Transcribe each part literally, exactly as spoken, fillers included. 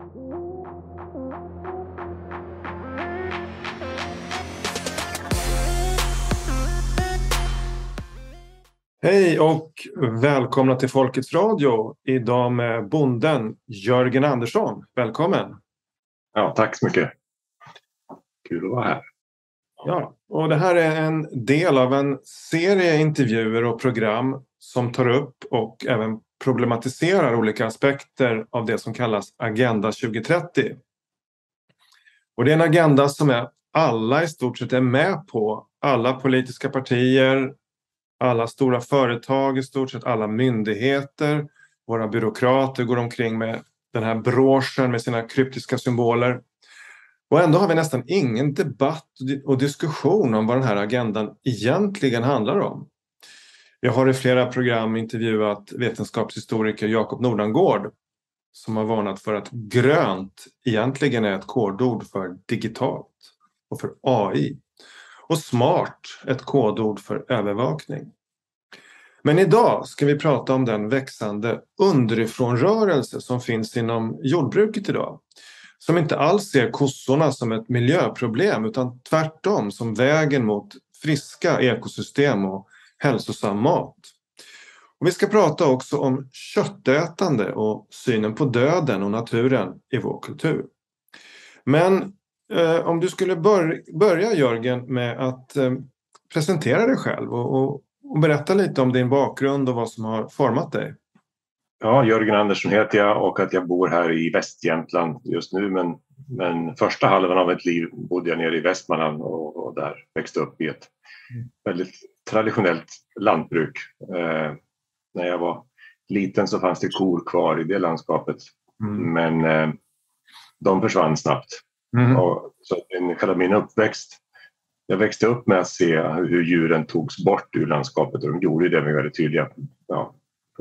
Hej och välkomna till Folkets Radio. Idag med bonden Jörgen Andersson. Välkommen. Ja, tack så mycket. Kul att vara här. Ja, och det här är en del av en serie intervjuer och program som tar upp och även problematiserar olika aspekter av det som kallas Agenda tjugo trettio. Och det är en agenda som är alla i stort sett är med på. Alla politiska partier, alla stora företag, i stort sett alla myndigheter, våra byråkrater går omkring med den här broschen med sina kryptiska symboler. Och ändå har vi nästan ingen debatt och diskussion om vad den här agendan egentligen handlar om. Jag har i flera program intervjuat vetenskapshistoriker Jakob Nordangård som har varnat för att grönt egentligen är ett kodord för digitalt och för A I. Och smart ett kodord för övervakning. Men idag ska vi prata om den växande underifrånrörelse som finns inom jordbruket idag. Som inte alls ser kossorna som ett miljöproblem utan tvärtom som vägen mot friska ekosystem och hälsosam mat. Och vi ska prata också om köttätande och synen på döden och naturen i vår kultur. Men eh, om du skulle bör- börja Jörgen med att eh, presentera dig själv och, och, och berätta lite om din bakgrund och vad som har format dig. Ja, Jörgen Andersson heter jag och att jag bor här i Västjämtland just nu. Men, men första halvan av mitt liv bodde jag nere i Västmanland och, och där växte upp i ett mm. väldigt traditionellt lantbruk. Eh, när jag var liten så fanns det kor kvar i det landskapet. Mm. Men eh, de försvann snabbt. Mm. Och, så själva min uppväxt, jag växte upp med att se hur djuren togs bort ur landskapet och de gjorde det med väldigt tydliga, ja,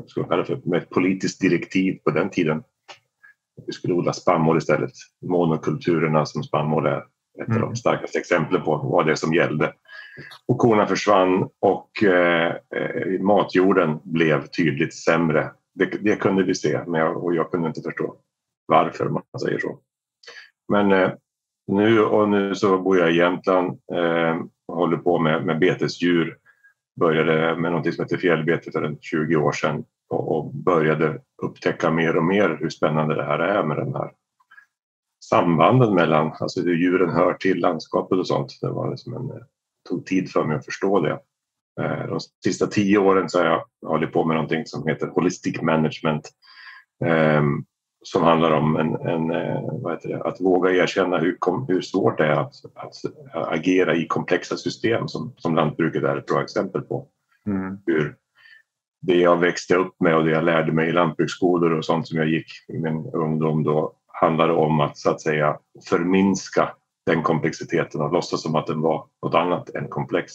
med ett politiskt direktiv på den tiden. Vi skulle odla spannmål istället. Monokulturerna som spannmål är ett mm. av de starkaste exemplen på vad det är som gällde. Och korna försvann och eh, matjorden blev tydligt sämre. Det, det kunde vi se men jag, och jag kunde inte förstå varför man säger så. Men eh, nu och nu så bor jag i Jämtland eh, och håller på med, med betesdjur. Började med något som heter fjällbete för tjugo år sedan och, och började upptäcka mer och mer hur spännande det här är med den här sambanden mellan, alltså hur djuren hör till landskapet och sånt. Det var liksom en, tog tid för mig att förstå det. Eh, de sista tio åren så har jag hållit på med någonting som heter holistic management. Eh, som handlar om en, en, vad heter det, att våga erkänna hur, hur svårt det är att, att agera i komplexa system som, som lantbruket är ett bra exempel på. Mm. Hur det jag växte upp med och det jag lärde mig i lantbruksskolor och sånt som jag gick i min ungdom då handlade om att så att säga förminska den komplexiteten och låtsas som att den var något annat än komplex.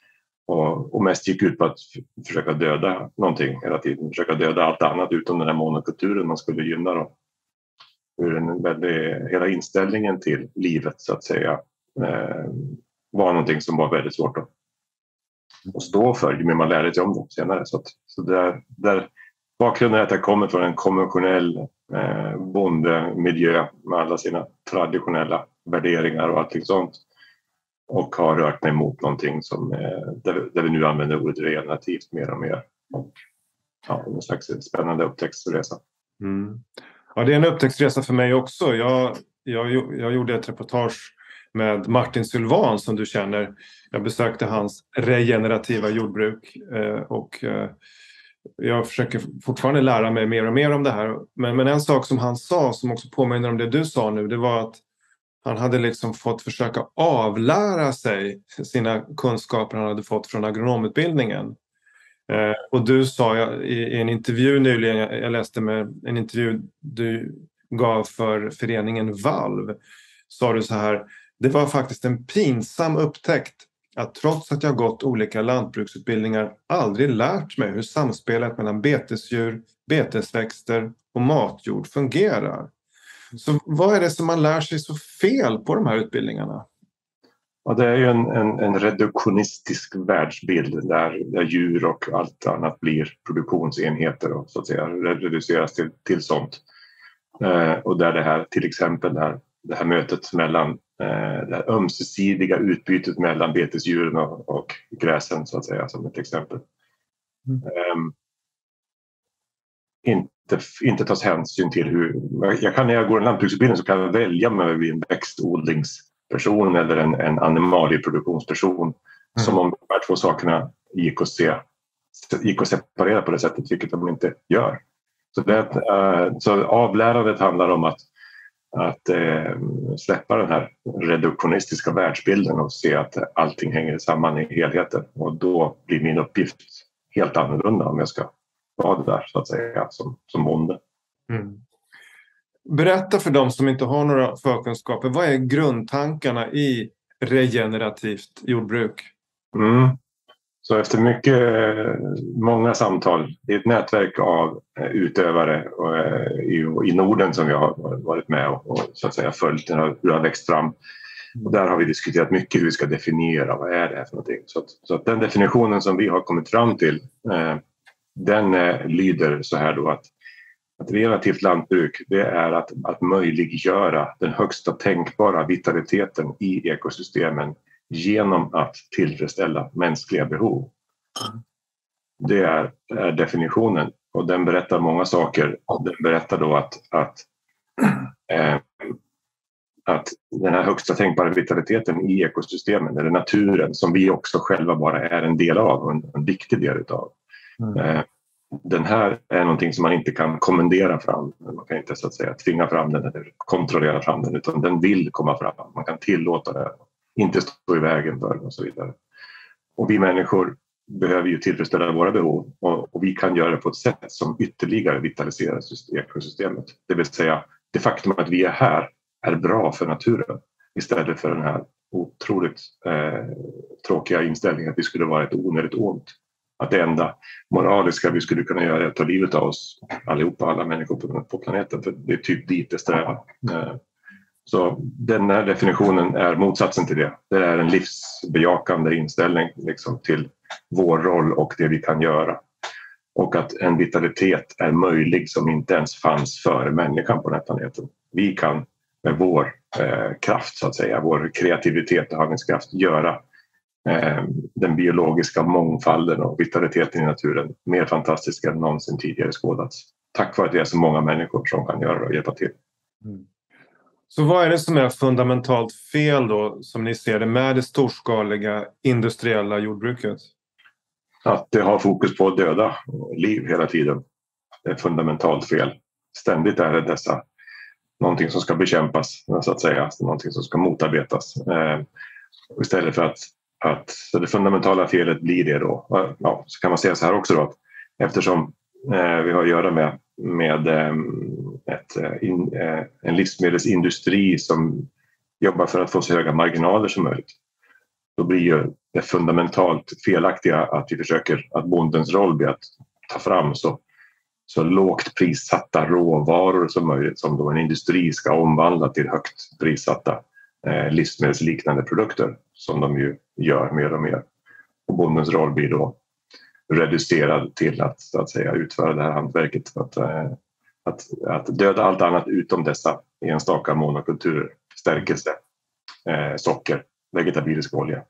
Och, och mest gick ut på att f- försöka döda någonting hela tiden. Försöka döda allt annat utom den här monokulturen man skulle gynna då. Hur den väldigt, hela inställningen till livet så att säga eh, var någonting som var väldigt svårt att, att stå för. Ju mer man lärde sig om det senare. Så, att, så där, där, bakgrunden är att jag kommer från en konventionell eh, bondemiljö med alla sina traditionella värderingar och allting sånt. Och har rört mig mot någonting som, där, där vi nu använder ordet regenerativt mer och mer. Och, ja, en slags spännande upptäcktsresa. Mm. Ja, det är en upptäcktsresa för mig också. Jag, jag, jag gjorde ett reportage med Martin Sylvan som du känner. Jag besökte hans regenerativa jordbruk eh, och eh, jag försöker fortfarande lära mig mer och mer om det här. Men, men en sak som han sa som också påminner om det du sa nu, det var att han hade liksom fått försöka avlära sig sina kunskaper han hade fått från agronomutbildningen. Eh, och du sa jag, i, i en intervju nyligen, jag, jag läste med en intervju du gav för föreningen Valv, sa du så här: det var faktiskt en pinsam upptäckt att trots att jag gått olika lantbruksutbildningar aldrig lärt mig hur samspelet mellan betesdjur, betesväxter och matjord fungerar. Så vad är det som man lär sig så fel på de här utbildningarna? Ja, det är ju en, en, en reduktionistisk världsbild där, där djur och allt annat blir produktionsenheter och så att säga reduceras till, till sånt. Eh, och där det här, till exempel det här, det här mötet mellan eh, det här ömsesidiga utbytet mellan betesdjuren och, och gräsen, så att säga, som ett exempel. Mm. Eh, inte, inte tas hänsyn till hur... Jag kan, när jag går en lantbruksutbildning så kan jag välja om jag blir en växtodlingsperson eller en, en animalieproduktionsperson. Mm. Som om de här två sakerna gick att se, gick att separera på det sättet, vilket de inte gör. Så, det, äh, så avlärandet handlar om att, att äh, släppa den här reduktionistiska världsbilden och se att allting hänger samman i helheten. Och då blir min uppgift helt annorlunda om jag ska vara där, så att säga, som, som bonde. Mm. Berätta för dem som inte har några förkunskaper, vad är grundtankarna i regenerativt jordbruk? Mm. Så efter mycket, många samtal i ett nätverk av utövare i Norden som jag har varit med och så att säga följt hur det har växt fram. Och där har vi diskuterat mycket hur vi ska definiera vad är det här för någonting. Så att, så att den definitionen som vi har kommit fram till, den lyder så här då att, att relativt lantbruk, det är att, att möjliggöra den högsta tänkbara vitaliteten i ekosystemen genom att tillfredsställa mänskliga behov. Det är, är definitionen, och den berättar många saker. Den berättar då att, att, eh, att den här högsta tänkbara vitaliteten i ekosystemen, eller naturen, som vi också själva bara är en del av och en, en viktig del utav. Mm. Eh, den här är någonting som man inte kan kommendera fram. Man kan inte så att säga tvinga fram den eller kontrollera fram den, utan den vill komma fram. Man kan tillåta det, inte stå i vägen för och så vidare. Och vi människor behöver ju tillfredsställa våra behov, och, och vi kan göra det på ett sätt som ytterligare vitaliserar ekosystemet. Det vill säga, det faktum att vi är här är bra för naturen istället för den här otroligt eh, tråkiga inställningen att vi skulle vara ett onödigt ont. Att det enda moraliska vi skulle kunna göra är att ta livet av oss allihopa, alla människor på, på planeten, för det är typ dit det strävar. Eh, Så den här definitionen är motsatsen till det. Det är en livsbejakande inställning liksom, till vår roll och det vi kan göra. Och att en vitalitet är möjlig som inte ens fanns före människan på den här planeten. Vi kan med vår eh, kraft, så att säga, vår kreativitet och handlingskraft göra eh, den biologiska mångfalden och vitaliteten i naturen mer fantastisk än någonsin tidigare skådats. Tack vare att det är så många människor som kan göra det och hjälpa till. Mm. Så vad är det som är fundamentalt fel då, som ni ser det, med det storskaliga industriella jordbruket? Att det har fokus på att döda liv hela tiden. Det är fundamentalt fel. Ständigt är det dessa, någonting som ska bekämpas, så att säga, någonting som ska motarbetas. Eh, istället för att, att så det fundamentala felet blir det då. Ja, så kan man säga så här också då, att eftersom eh, vi har att göra med med ett, in, en livsmedelsindustri som jobbar för att få så höga marginaler som möjligt. Då blir ju det fundamentalt felaktiga att vi försöker, att bondens roll blir att ta fram så, så lågt prissatta råvaror som möjligt, som då en industri ska omvandla till högt prissatta eh, livsmedelsliknande produkter, som de ju gör mer och mer. Och bondens roll blir då reducerad till att, så att säga, utföra det här hantverket, att, att, att döda allt annat utom dessa enstaka monokulturer, stärkelse, eh, socker, vegetabilisk olja.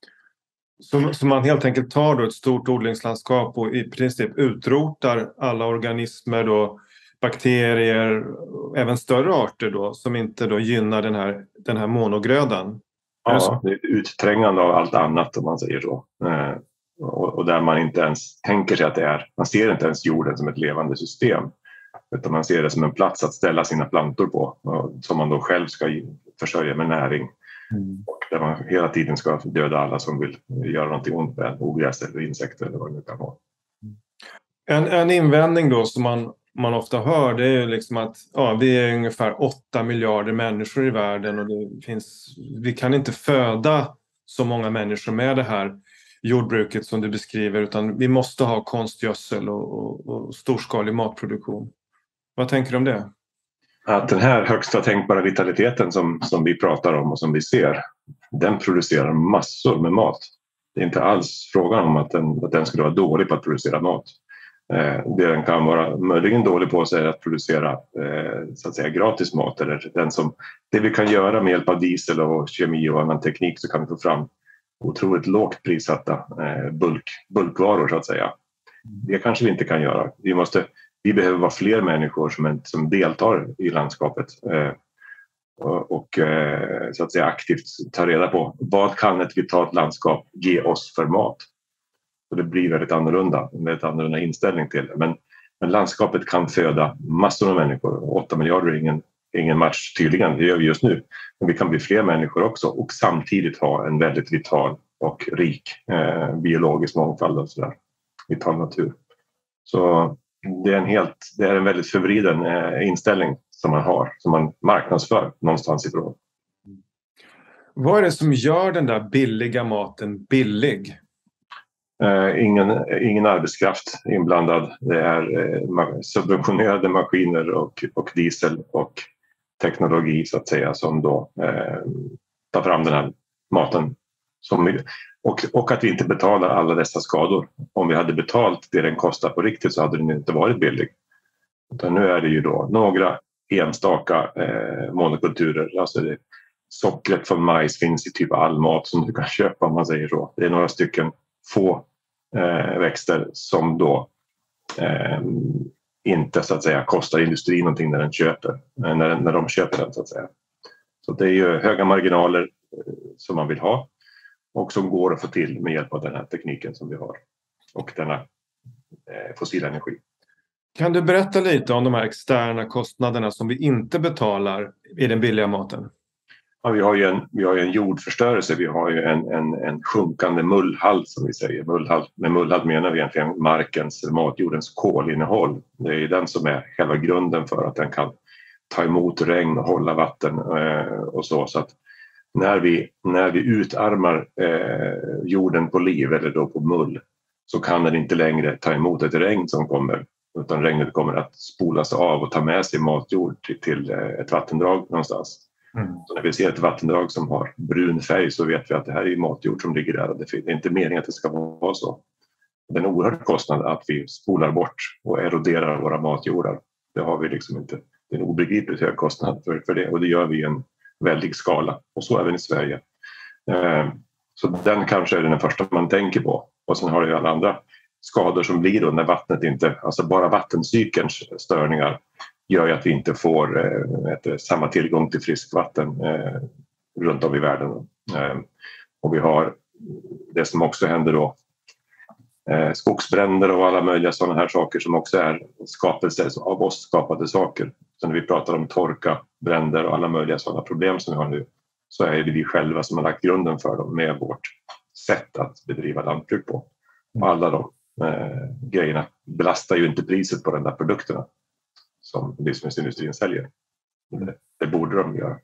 Så, så man helt enkelt tar då ett stort odlingslandskap och i princip utrotar alla organismer då, bakterier, även större arter då, som inte då gynnar den här, den här monogrödan? Ja, det är ett utträngande av allt annat, om man säger så. Eh, och där man inte ens tänker sig att det är, man ser inte ens jorden som ett levande system, utan man ser det som en plats att ställa sina plantor på, som man då själv ska försörja med näring. Mm. Och där man hela tiden ska döda alla som vill göra någonting ont med ogräs eller insekter eller vad det nu kan vara. En, en invändning då som man, man ofta hör, det är ju liksom att ja, vi är ungefär åtta miljarder människor i världen, och det finns, vi kan inte föda så många människor med det här jordbruket som du beskriver, utan vi måste ha konstgödsel och, och, och storskalig matproduktion. Vad tänker du om det? Att den här högsta tänkbara vitaliteten som, som vi pratar om och som vi ser, den producerar massor med mat. Det är inte alls frågan om att den, att den skulle vara dålig på att producera mat. Eh, det den kan vara möjligen dålig på sig är att producera eh, så att säga gratis mat. Eller den som, det vi kan göra med hjälp av diesel och kemi och annan teknik, så kan vi få fram otroligt lågt prissatta eh, bulk, bulkvaror så att säga. Det kanske vi inte kan göra. Vi, måste, vi behöver vara fler människor som, som deltar i landskapet eh, och, och eh, så att säga aktivt ta reda på vad kan ett vitalt landskap ge oss för mat. Och det blir väldigt annorlunda, en väldigt annorlunda inställning till det. Men, men landskapet kan föda massor av människor. åtta miljarder är ingen, ingen match tydligen, det gör vi just nu. Men vi kan bli fler människor också och samtidigt ha en väldigt vital och rik eh, biologisk mångfald och sådär. Vital natur. Så det är en, helt, det är en väldigt förvriden eh, inställning som man har, som man marknadsför någonstans ifrån. Vad är det som gör den där billiga maten billig? Eh, ingen, ingen arbetskraft inblandad. Det är eh, subventionerade maskiner och, och diesel och teknologi så att säga som då eh, tar fram den här maten. Som, och, och att vi inte betalar alla dessa skador. Om vi hade betalt det den kostar på riktigt så hade den inte varit billig. Utan nu är det ju då några enstaka eh, monokulturer. Alltså det, sockret från majs finns i typ all mat som du kan köpa om man säger så. Det är några stycken få eh, växter som då eh, inte så att säga kostar industrin någonting när den köper, eh, när, när de köper den så att säga. Så det är ju höga marginaler eh, som man vill ha och som går att få till med hjälp av den här tekniken som vi har och denna eh, fossila energi. Kan du berätta lite om de här externa kostnaderna som vi inte betalar i den billiga maten? Ja, vi har ju en, vi har ju en jordförstörelse, vi har ju en, en, en sjunkande mullhalt som vi säger. Mullhalt, med mullhalt menar vi egentligen markens, matjordens kolinnehåll. Det är den som är själva grunden för att den kan ta emot regn och hålla vatten eh, och så. Så att när vi, när vi utarmar eh, jorden på liv eller då på mull så kan den inte längre ta emot ett regn som kommer. Utan regnet kommer att spolas av och ta med sig matjord till, till ett vattendrag någonstans. Mm. Så när vi ser ett vattendrag som har brun färg så vet vi att det här är matjord som ligger där. Och det är inte meningen att det ska vara så. Det är en oerhörd kostnad att vi spolar bort och eroderar våra matjordar. Det har vi liksom inte. Det är en obegripligt hög kostnad för, för det och det gör vi i en väldig skala. Och så även i Sverige. Eh, så den kanske är den första man tänker på. Och sen har det ju alla andra skador som blir då när vattnet inte, alltså bara vattencykelns störningar gör ju att vi inte får eh, ett, samma tillgång till friskvatten eh, runt om i världen. Eh, och vi har det som också händer då, eh, skogsbränder och alla möjliga sådana här saker som också är skapelse av oss skapade saker. Så när vi pratar om torka, bränder och alla möjliga sådana problem som vi har nu så är det vi själva som har lagt grunden för dem med vårt sätt att bedriva lantbruk på. Och alla de eh, grejerna belastar ju inte priset på de där produkterna som livsmedelsindustrin säljer. Det, det borde de göra.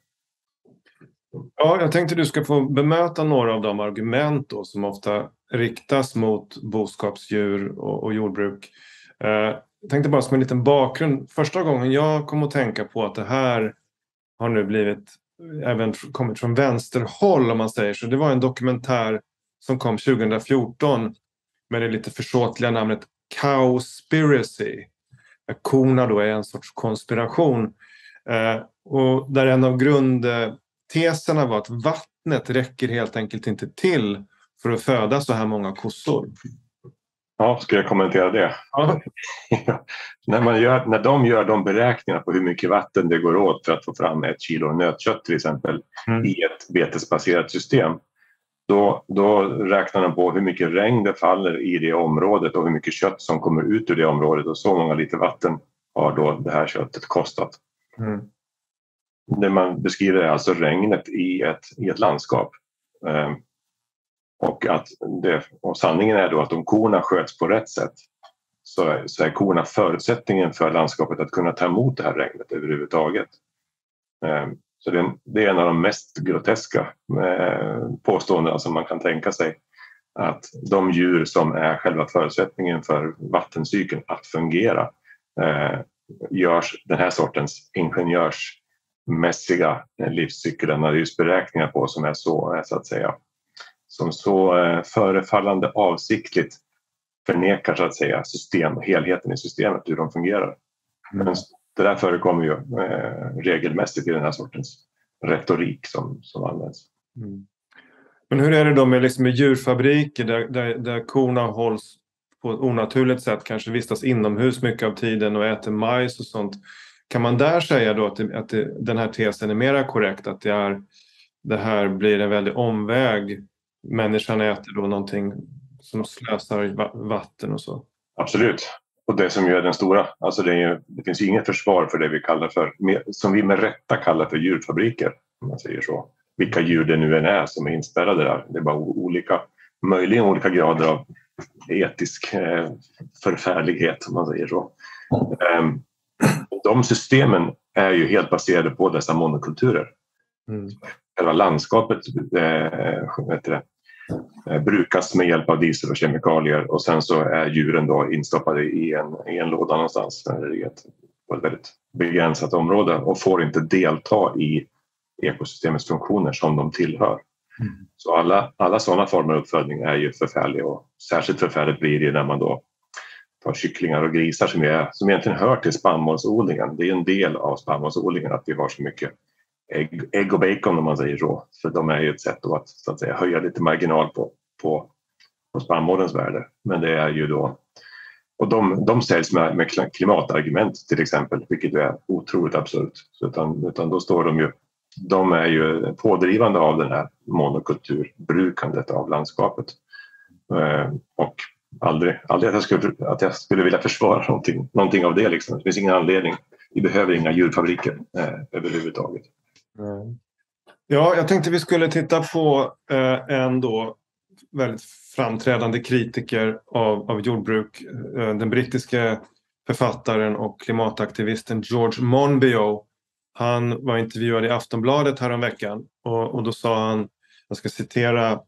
Ja, jag tänkte du ska få bemöta några av de argument då, som ofta riktas mot boskapsdjur och, och jordbruk. Eh, jag tänkte bara som en liten bakgrund. Första gången jag kom att tänka på att det här har nu blivit även kommit från vänsterhåll om man säger så. Det var en dokumentär som kom tjugo fjorton med det lite försåtliga namnet Cowspiracy. Korna då är en sorts konspiration. Eh, och där en av grundteserna var att vattnet räcker helt enkelt inte till för att föda så här många kossor. Ja, ska jag kommentera det? Ja. när, man gör, när de gör de beräkningarna på hur mycket vatten det går åt för att få fram ett kilo nötkött till exempel mm. i ett betesbaserat system. Då, då räknar de på hur mycket regn det faller i det området och hur mycket kött som kommer ut ur det området. Och så många liter vatten har då det här köttet kostat. Mm. Det man beskriver är alltså regnet i ett, i ett landskap. Eh, och, att det, och sanningen är då att om korna sköts på rätt sätt så är, så är korna förutsättningen för landskapet att kunna ta emot det här regnet överhuvudtaget. Eh, Så det, det är en av de mest groteska eh, påståendena som man kan tänka sig. Att de djur som är själva förutsättningen för vattencykeln att fungera eh, görs den här sortens ingenjörsmässiga livscykelanalysberäkningar på som är så, så att säga, som så eh, förefallande avsiktligt förnekar så att säga system, helheten i systemet, hur de fungerar. Mm. Men det där förekommer ju eh, regelmässigt i den här sortens retorik som, som används. Mm. Men hur är det då med, liksom, med djurfabriker där, där, där korna hålls på ett onaturligt sätt, kanske vistas inomhus mycket av tiden och äter majs och sånt? Kan man där säga då att, det, att det, den här tesen är mera korrekt, att det, är, det här blir en väldig omväg? Människan äter då någonting som slösar vatten och så. Absolut. Och det som ju är den stora, alltså det, är, det finns ju inget försvar för det vi kallar för, som vi med rätta kallar för djurfabriker, om man säger så. Vilka djur det nu än är som är inspärrade där. Det är bara olika, möjligen olika grader av etisk eh, förfärlighet, om man säger så. Eh, de systemen är ju helt baserade på dessa monokulturer. Mm. Själva landskapet eh, vet det, eh, brukas med hjälp av diesel och kemikalier, och sen så är djuren då instoppade i en, i en låda någonstans eller i ett, ett väldigt begränsat område och får inte delta i ekosystemets funktioner som de tillhör. Mm. Så alla, alla sådana former av uppfödning är ju förfärliga, och särskilt förfärligt blir det när man då tar kycklingar och grisar som, är, som egentligen hör till spannmålsodlingen. Det är en del av spannmålsodlingen att vi har så mycket ägg, ägg och bacon, om man säger så. För de är ju ett sätt att, så att säga, höja lite marginal på, på, på spannmålens värde. Men det är ju då, och de, de säljs med, med klimatargument till exempel, vilket är otroligt absurt. Så utan, utan då står de ju, de är ju pådrivande av den här monokulturbrukandet av landskapet. Eh, och aldrig, aldrig att, jag skulle, att jag skulle vilja försvara någonting, någonting av det. Liksom. Det finns ingen anledning. Vi behöver inga djurfabriker eh, överhuvudtaget. Mm. Ja, jag tänkte vi skulle titta på eh, en då väldigt framträdande kritiker av, av jordbruk. Eh, den brittiska författaren och klimataktivisten George Monbiot. Han var intervjuad i Aftonbladet häromveckan, och, och då sa han, jag ska citera: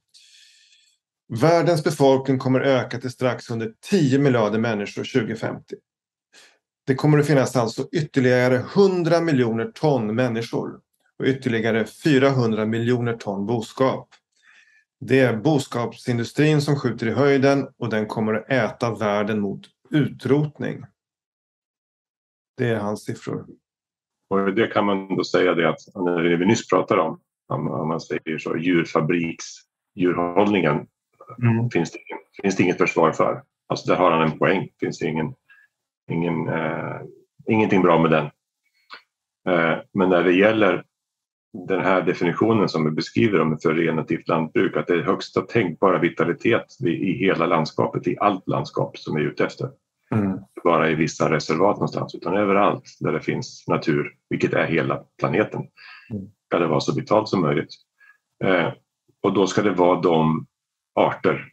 världens befolkning kommer öka till strax under tio miljarder människor tjugo femtio. Det kommer att finnas alltså ytterligare hundra miljoner ton människor och ytterligare fyrahundra miljoner ton boskap. Det är boskapsindustrin som skjuter i höjden, och den kommer att äta världen mot utrotning. Det är hans siffror. Och det kan man då säga det att när vi nyss pratar om, om man säger så, djurfabriks, djurhållningen, mm. finns, det, finns det inget försvar för. Alltså där har han en poäng. Finns det ingen, ingen, eh, ingenting bra med den. Eh, men när det gäller den här definitionen som vi beskriver om ett regenerativt lantbruk, att det är högsta tänkbara vitalitet i hela landskapet, i allt landskap som är ute efter. Mm. Bara i vissa reservat någonstans, utan överallt där det finns natur, vilket är hela planeten. Mm. Ska det vara så vitalt som möjligt. Eh, och då ska det vara de arter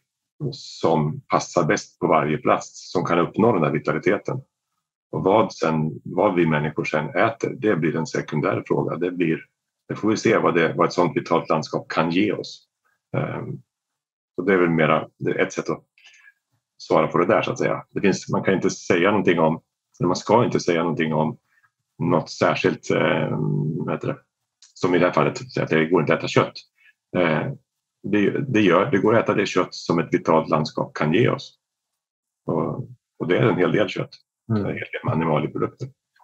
som passar bäst på varje plats som kan uppnå den här vitaliteten. Och vad, sen, vad vi människor sen äter, det blir en sekundär fråga. Det, blir, det får vi se vad, det, vad ett sådant vitalt landskap kan ge oss. Eh, så det är väl mera det är ett sätt att svara på det där, så att säga. Det finns, man kan inte säga någonting om, eller man ska inte säga någonting om något särskilt, eh, vad heter det, som i det här fallet, att det går inte att äta kött. Eh, det, det, gör, det går att äta det kött som ett vitalt landskap kan ge oss. Och, och det är en hel del kött. Mm. En hel del animalieprodukter.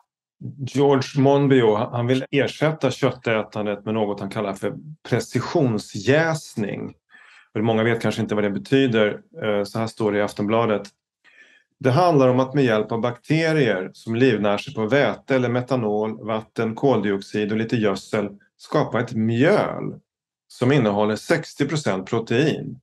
George Monbiot, han vill ersätta köttätandet med något han kallar för precisionsjäsning. Många vet kanske inte vad det betyder. Så här står det i Aftonbladet. Det handlar om att med hjälp av bakterier som livnär sig på väte eller metanol, vatten, koldioxid och lite gödsel skapa ett mjöl som innehåller sextio procent protein.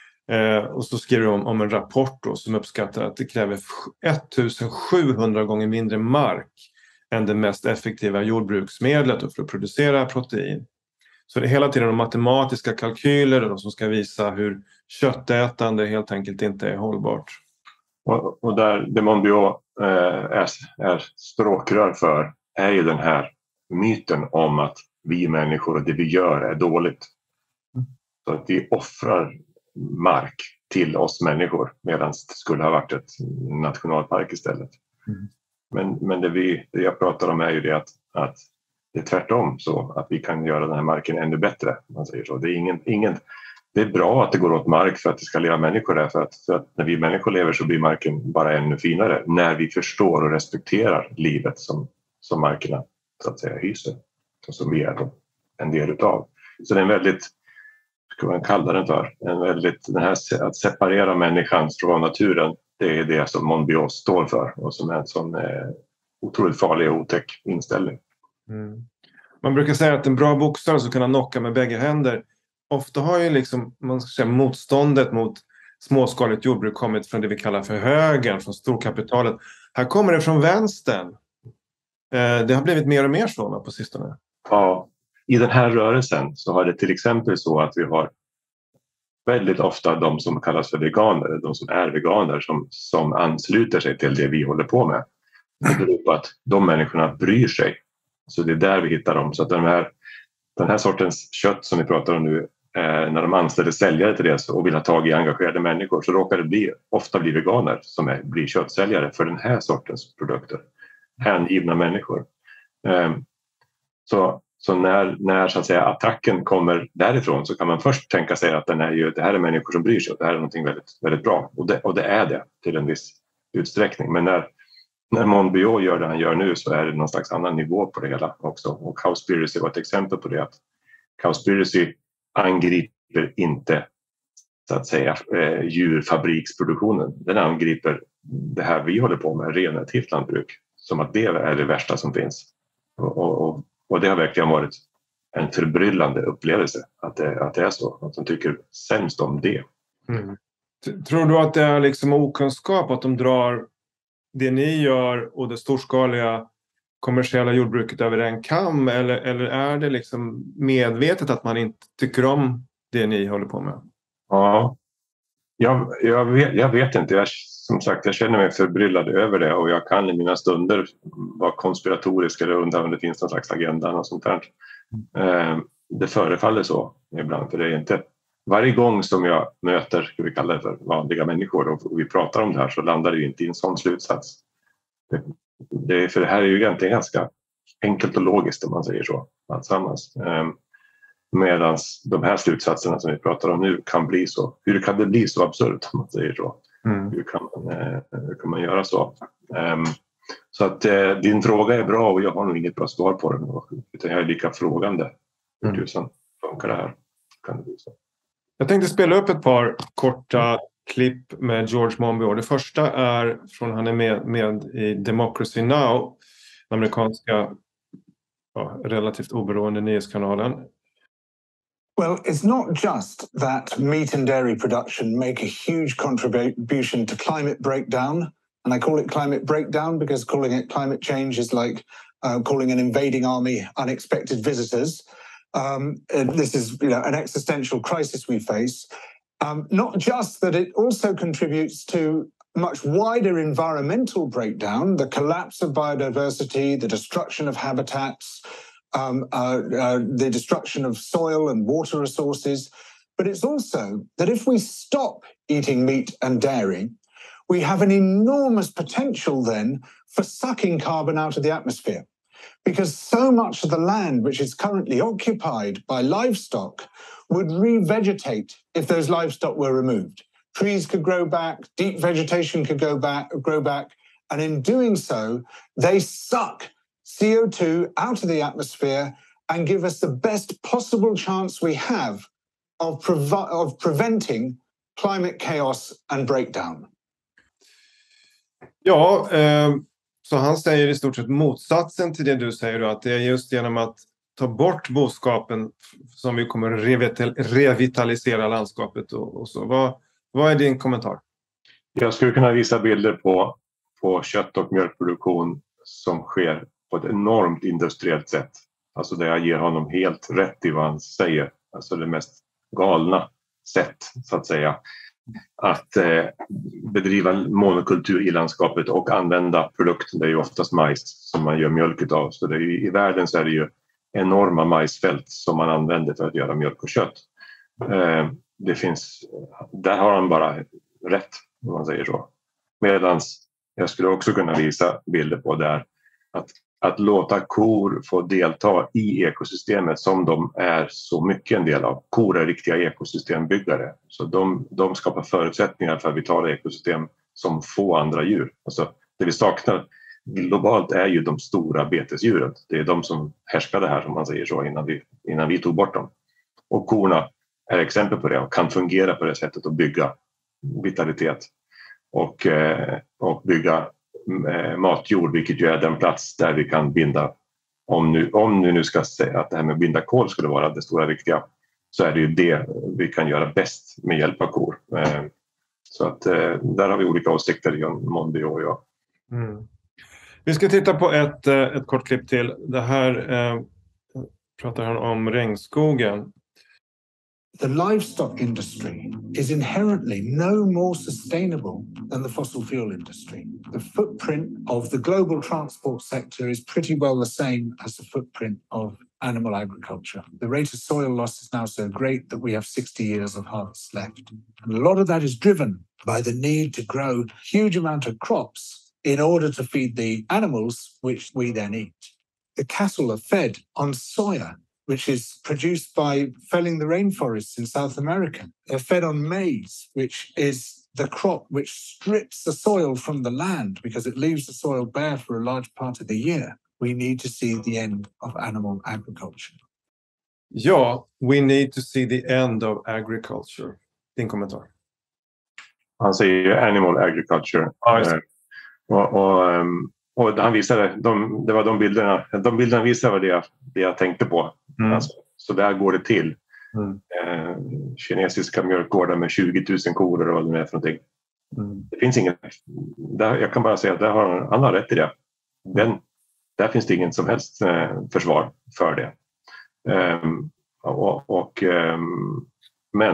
Och så skriver de om en rapport då, som uppskattar att det kräver ettusensjuhundra gånger mindre mark än det mest effektiva jordbruksmedlet för att producera protein. Så det är hela tiden de matematiska kalkyler då, som ska visa hur köttätande helt enkelt inte är hållbart. Och, och där det Monbiot eh, är, är stråkrör för är ju den här myten om att vi människor och det vi gör är dåligt. Mm. Så att vi offrar mark till oss människor medan det skulle ha varit ett nationalpark istället. Mm. Men, men det, vi, det jag pratar om är ju det att, att det är tvärtom så att vi kan göra den här marken ännu bättre. Man säger så. Det är ingen, ingen, det är bra att det går åt mark för att det ska leva människor där. För att, för att när vi människor lever så blir marken bara ännu finare. När vi förstår och respekterar livet som, som markerna så att säga hyser. Och som vi är en del utav. Så det är en väldigt, ska man kalla den för, en väldigt, den här, att separera människan från naturen. Det är det som Monbiot står för och som är en sån eh, otroligt farlig och otäck inställning. Mm. Man brukar säga att en bra boxare som kan knocka med bägge händer. Ofta har ju liksom, man ska säga, motståndet mot småskaligt jordbruk kommit från det vi kallar för högern, från storkapitalet. Här kommer det från vänstern. Eh, det har blivit mer och mer så på sistone. Ja, i den här rörelsen så har det till exempel så att vi har väldigt ofta de som kallas för veganer, de som är veganer som, som ansluter sig till det vi håller på med. Det beror på att de människorna bryr sig. Så det är där vi hittar dem. Så att den här, den här sortens kött som vi pratar om nu, eh, när de anställer säljare till det och vill ha tag i engagerade människor så råkar det bli, ofta bli veganer som är, blir köttsäljare för den här sortens produkter. Hängivna människor. Eh, så så när, när så att säga, attacken kommer därifrån så kan man först tänka sig att den är ju, det här är människor som bryr sig och det här är någonting väldigt, väldigt bra. Och det, och det är det till en viss utsträckning. Men när När Monbiot gör det han gör nu så är det någon slags annan nivå på det hela också. Och Cowspiracy var ett exempel på det. Att Cowspiracy angriper inte så att säga eh, djurfabriksproduktionen. Den angriper det här vi håller på med, regenerativt lantbruk. Som att det är det värsta som finns. Och, och, och det har verkligen varit en förbryllande upplevelse att det, att det är så. Att de tycker sämst om det. Mm. Tror du att det är liksom okunskap att de drar det ni gör och det storskaliga kommersiella jordbruket över en kam, eller, eller är det liksom medvetet att man inte tycker om det ni håller på med? Ja, jag, jag, vet, jag vet inte. Jag, som sagt, jag känner mig förbryllad över det och jag kan i mina stunder vara konspiratorisk eller undra om det finns någon slags agenda och sånt där. Eh, det förefaller så ibland, för det är inte varje gång som jag möter, ska vi kalla det för, vanliga människor och vi pratar om det här så landar det ju inte i en sån slutsats. Det, det, för det här är ju egentligen ganska enkelt och logiskt om man säger så. Alltsammans. Ehm, Medan de här slutsatserna som vi pratar om nu kan bli så. Hur kan det bli så absurt om man säger så? Mm. Hur, kan man, eh, hur kan man göra så? Ehm, så att eh, din fråga är bra och jag har nog inget bra svar på den. Utan jag är lika frågande. Hur mm. tusen funkar det här? Kan det bli så? Jag tänkte spela upp ett par korta klipp med George Monbiot. Det första är från han är med, med i Democracy Now, den amerikanska ja, relativt oberoende nyhetskanalen. Well, it's not just that meat and dairy production make a huge contribution to climate breakdown. And I call it climate breakdown because calling it climate change is like uh, calling an invading army unexpected visitors. Um, this is, you know, an existential crisis we face. Um, not just that, it also contributes to much wider environmental breakdown, the collapse of biodiversity, the destruction of habitats, um, uh, uh, the destruction of soil and water resources. But it's also that if we stop eating meat and dairy, we have an enormous potential then for sucking carbon out of the atmosphere. Because so much of the land which is currently occupied by livestock would revegetate if those livestock were removed. Trees could grow back, deep vegetation could go back, grow back, and in doing so, they suck C O two out of the atmosphere and give us the best possible chance we have of, provi- of preventing climate chaos and breakdown. Ja, eh... Så han säger i stort sett motsatsen till det du säger då, att det är just genom att ta bort boskapen som vi kommer revital- revitalisera landskapet och, och så. Vad, vad är din kommentar? Jag skulle kunna visa bilder på, på kött- och mjölkproduktion som sker på ett enormt industriellt sätt. Alltså där jag ger honom helt rätt i vad han säger. Alltså det mest galna sätt så att säga. Att eh, bedriva monokultur i landskapet och använda produkten. Det är ju oftast majs som man gör mjölk av. Så det är ju, i världen så är det ju enorma majsfält som man använder för att göra mjölk och kött. Eh, det finns, där har han bara rätt om man säger så. Medan jag skulle också kunna visa bilder på där att att låta kor få delta i ekosystemet som de är så mycket en del av. Kor är riktiga ekosystembyggare. Så de, de skapar förutsättningar för vitala ekosystem som få andra djur. Alltså, det vi saknar globalt är ju de stora betesdjuren. Det är de som härskade här, som man säger så, innan vi, innan vi tog bort dem. Och korna är exempel på det och kan fungera på det sättet och bygga vitalitet och, eh, och bygga eh, matjord, vilket ju är den plats där vi kan binda, om nu, om nu, nu ska säga att det här med att binda kol skulle vara det stora viktiga, så är det ju det vi kan göra bäst med hjälp av kor. Eh, så att eh, där har vi olika åsikter, John Monbiot och jag. Mm. Vi ska titta på ett, ett kort klipp till. Det här eh, pratar han om regnskogen. The livestock industry is inherently no more sustainable than the fossil fuel industry. The footprint of the global transport sector is pretty well the same as the footprint of animal agriculture. The rate of soil loss is now so great that we have sixty years of harvest left. And a lot of that is driven by the need to grow huge amount of crops in order to feed the animals, which we then eat. The cattle are fed on soya, which is produced by felling the rainforests in South America. They're fed on maize, which is the crop which strips the soil from the land because it leaves the soil bare for a large part of the year. We need to see the end of animal agriculture. Ja, we need to see the end of agriculture. Din kommentar. Han säger ju animal agriculture. Ja, och, och, och han visade, de, det var de bilderna, de bilderna visade det jag, det jag tänkte på. Mm. Alltså, så där går det till. Mm. Eh, kinesiska mjölkgårdar med tjugo tusen kor och vad det är för någonting. Mm. Det finns inget, där, jag kan bara säga att där har, han har rätt i det. Den, där finns det ingen som helst eh, försvar för det. Eh, och, och, eh, men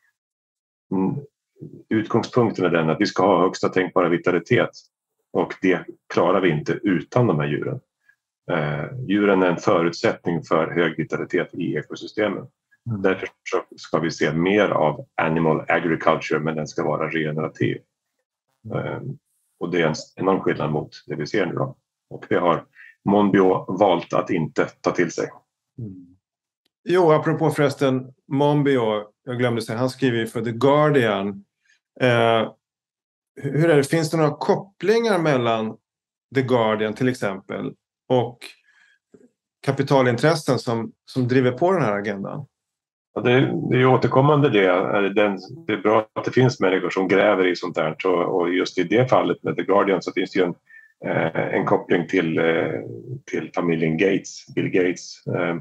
mm, utgångspunkten är den att vi ska ha högsta tänkbara vitalitet. Och det klarar vi inte utan de här djuren. Eh, djuren är en förutsättning för hög vitalitet i ekosystemen. Mm. Därför ska vi se mer av animal agriculture, men den ska vara regenerativ. Eh, och det är en enorm skillnad mot det vi ser nu då. Och det har Monbiot valt att inte ta till sig. Mm. Jo, apropå förresten Monbiot, jag glömde säga, han skriver ju för The Guardian. Eh, hur är det? Finns det några kopplingar mellan The Guardian till exempel och kapitalintressen som, som driver på den här agendan? Ja, det, det är återkommande det. Den, det är bra att det finns människor som gräver i sånt här. Och, och just i det fallet med The Guardian så finns det ju en, eh, en koppling till, eh, till familjen Gates, Bill Gates eh,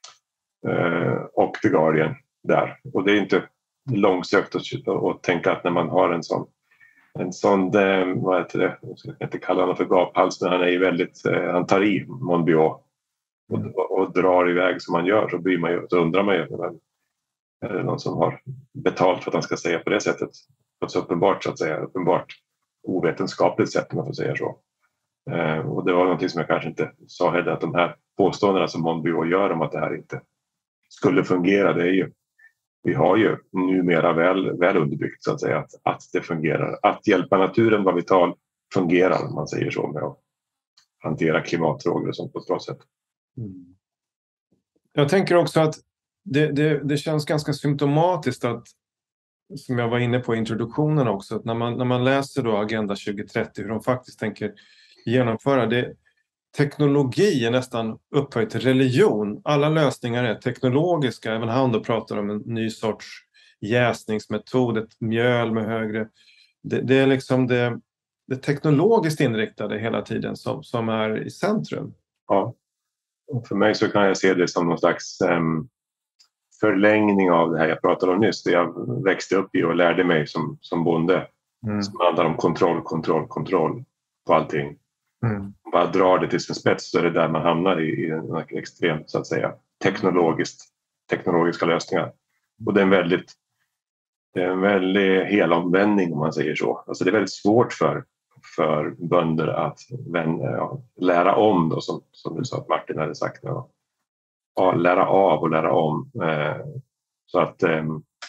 eh, och The Guardian där. Och det är inte långsökt att, att tänka att när man har en sån En sån, vad heter det, jag ska inte kalla honom för gaphals, men han är ju väldigt, han tar i Monbiot och, och, och drar iväg som han gör, så, blir man ju, så undrar man ju, är det någon som har betalt för att han ska säga på det sättet? På ett så uppenbart, så att säga, uppenbart ovetenskapligt sätt, om man får säga så. Eh, och det var någonting som jag kanske inte sa heller, att de här påståendena som Monbiot gör om att det här inte skulle fungera, det är ju vi har ju numera väl, väl underbyggt så att säga att, att det fungerar. Att hjälpa naturen vara vital fungerar, om man säger så, med att hantera klimatfrågor och sånt på ett bra sätt. Mm. Jag tänker också att det, det, det känns ganska symptomatiskt att, som jag var inne på i introduktionen också, att när man, när man läser då Agenda tjugo trettio, hur de faktiskt tänker genomföra det. Teknologi är nästan upphöjt till religion. Alla lösningar är teknologiska. Även han då pratar om en ny sorts jäsningsmetod, ett mjöl med högre. Det, det är liksom det, det teknologiskt inriktade hela tiden som, som är i centrum. Ja, och för mig så kan jag se det som någon slags um, förlängning av det här jag pratade om nyss. Det jag växte upp i och lärde mig som, som bonde. Mm. Som handlar om kontroll, kontroll, kontroll på allting. Mm. Bara drar det till sin spets, så är det där man hamnar i, i en extremt, så att säga, teknologiskt, teknologiska lösningar. Och det är en väldigt, det är en väldigt helomvändning, om man säger så. Alltså det är väldigt svårt för, för bönder att vän, ja, lära om då, som, som du sa att Martin hade sagt. Ja. Ja, lära av och lära om. Eh, så att eh,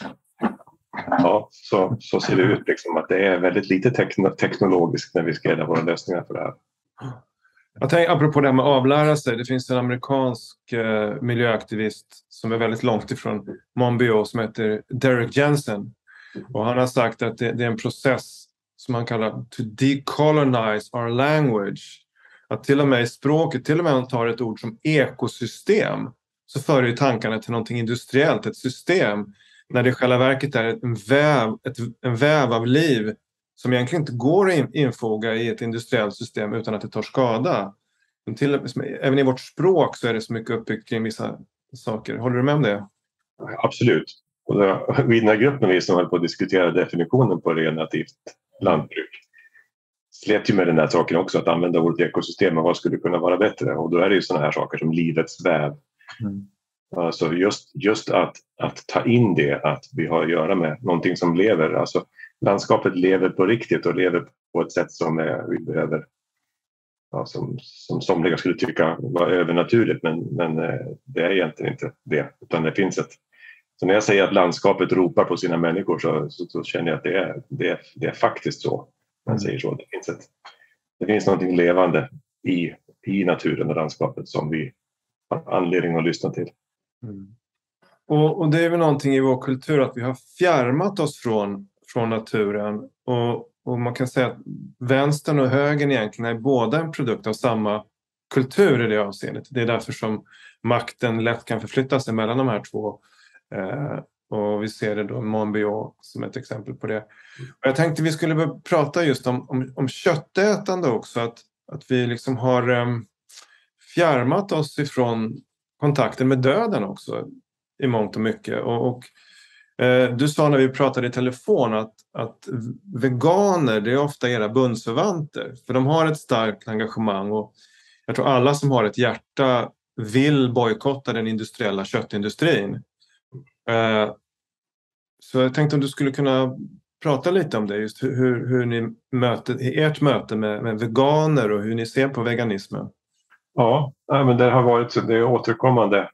ja, så, så ser det ut liksom, att det är väldigt lite tekno- teknologiskt när vi ska göra våra lösningar för det här. Jag tänker, apropå det här med att avlära sig, det finns en amerikansk eh, miljöaktivist som är väldigt långt ifrån Monbiot som heter Derek Jensen. Och han har sagt att det, det är en process som han kallar to decolonize our language. Att till och med i språket, till och med om man tar ett ord som ekosystem, så för ju tankarna till någonting industriellt, ett system, när det i själva verket är en väv, ett, en väv av liv som egentligen inte går att infoga i ett industriellt system utan att det tar skada. Men till, även i vårt språk så är det så mycket uppbyggt kring vissa saker. Håller du med om det? Absolut. Och då, vid den här gruppen vi som höll på att diskutera definitionen på regenerativt lantbruk slet ju med den här saken också, att använda ordet ekosystem och vad skulle kunna vara bättre. Och då är det ju sådana här saker som livets väv. Mm. Alltså just, just att, att ta in det, att vi har att göra med någonting som lever. Alltså landskapet lever på riktigt och lever på ett sätt som är, vi behöver, ja, som, som somliga skulle tycka var övernaturligt, men, men det är egentligen inte det. Utan det finns ett, så när jag säger att landskapet ropar på sina människor så, så, så känner jag att det är, det är, det är faktiskt så. Man säger så. Det finns, ett, det finns någonting levande i, i naturen och landskapet som vi har anledning att lyssna till. Mm. Och, och det är väl någonting i vår kultur att vi har fjärmat oss från, från naturen. Och, och man kan säga att vänstern och högern egentligen är båda en produkt av samma kultur i det avseendet. Det är därför som makten lätt kan förflytta sig mellan de här två. Eh, och vi ser det då Monbiot som ett exempel på det. Och jag tänkte vi skulle prata just om, om, om köttätande också. Att, att vi liksom har eh, fjärmat oss ifrån kontakten med döden också i mångt och mycket. Och, och eh, du sa när vi pratade i telefon att, att veganer, det är ofta era bundsförvanter. För de har ett starkt engagemang och jag tror alla som har ett hjärta vill bojkotta den industriella köttindustrin. Eh, så jag tänkte om du skulle kunna prata lite om det, just hur, hur ni möter, ert möte med, med veganer och hur ni ser på veganismen. Ja, men det har varit det är återkommande.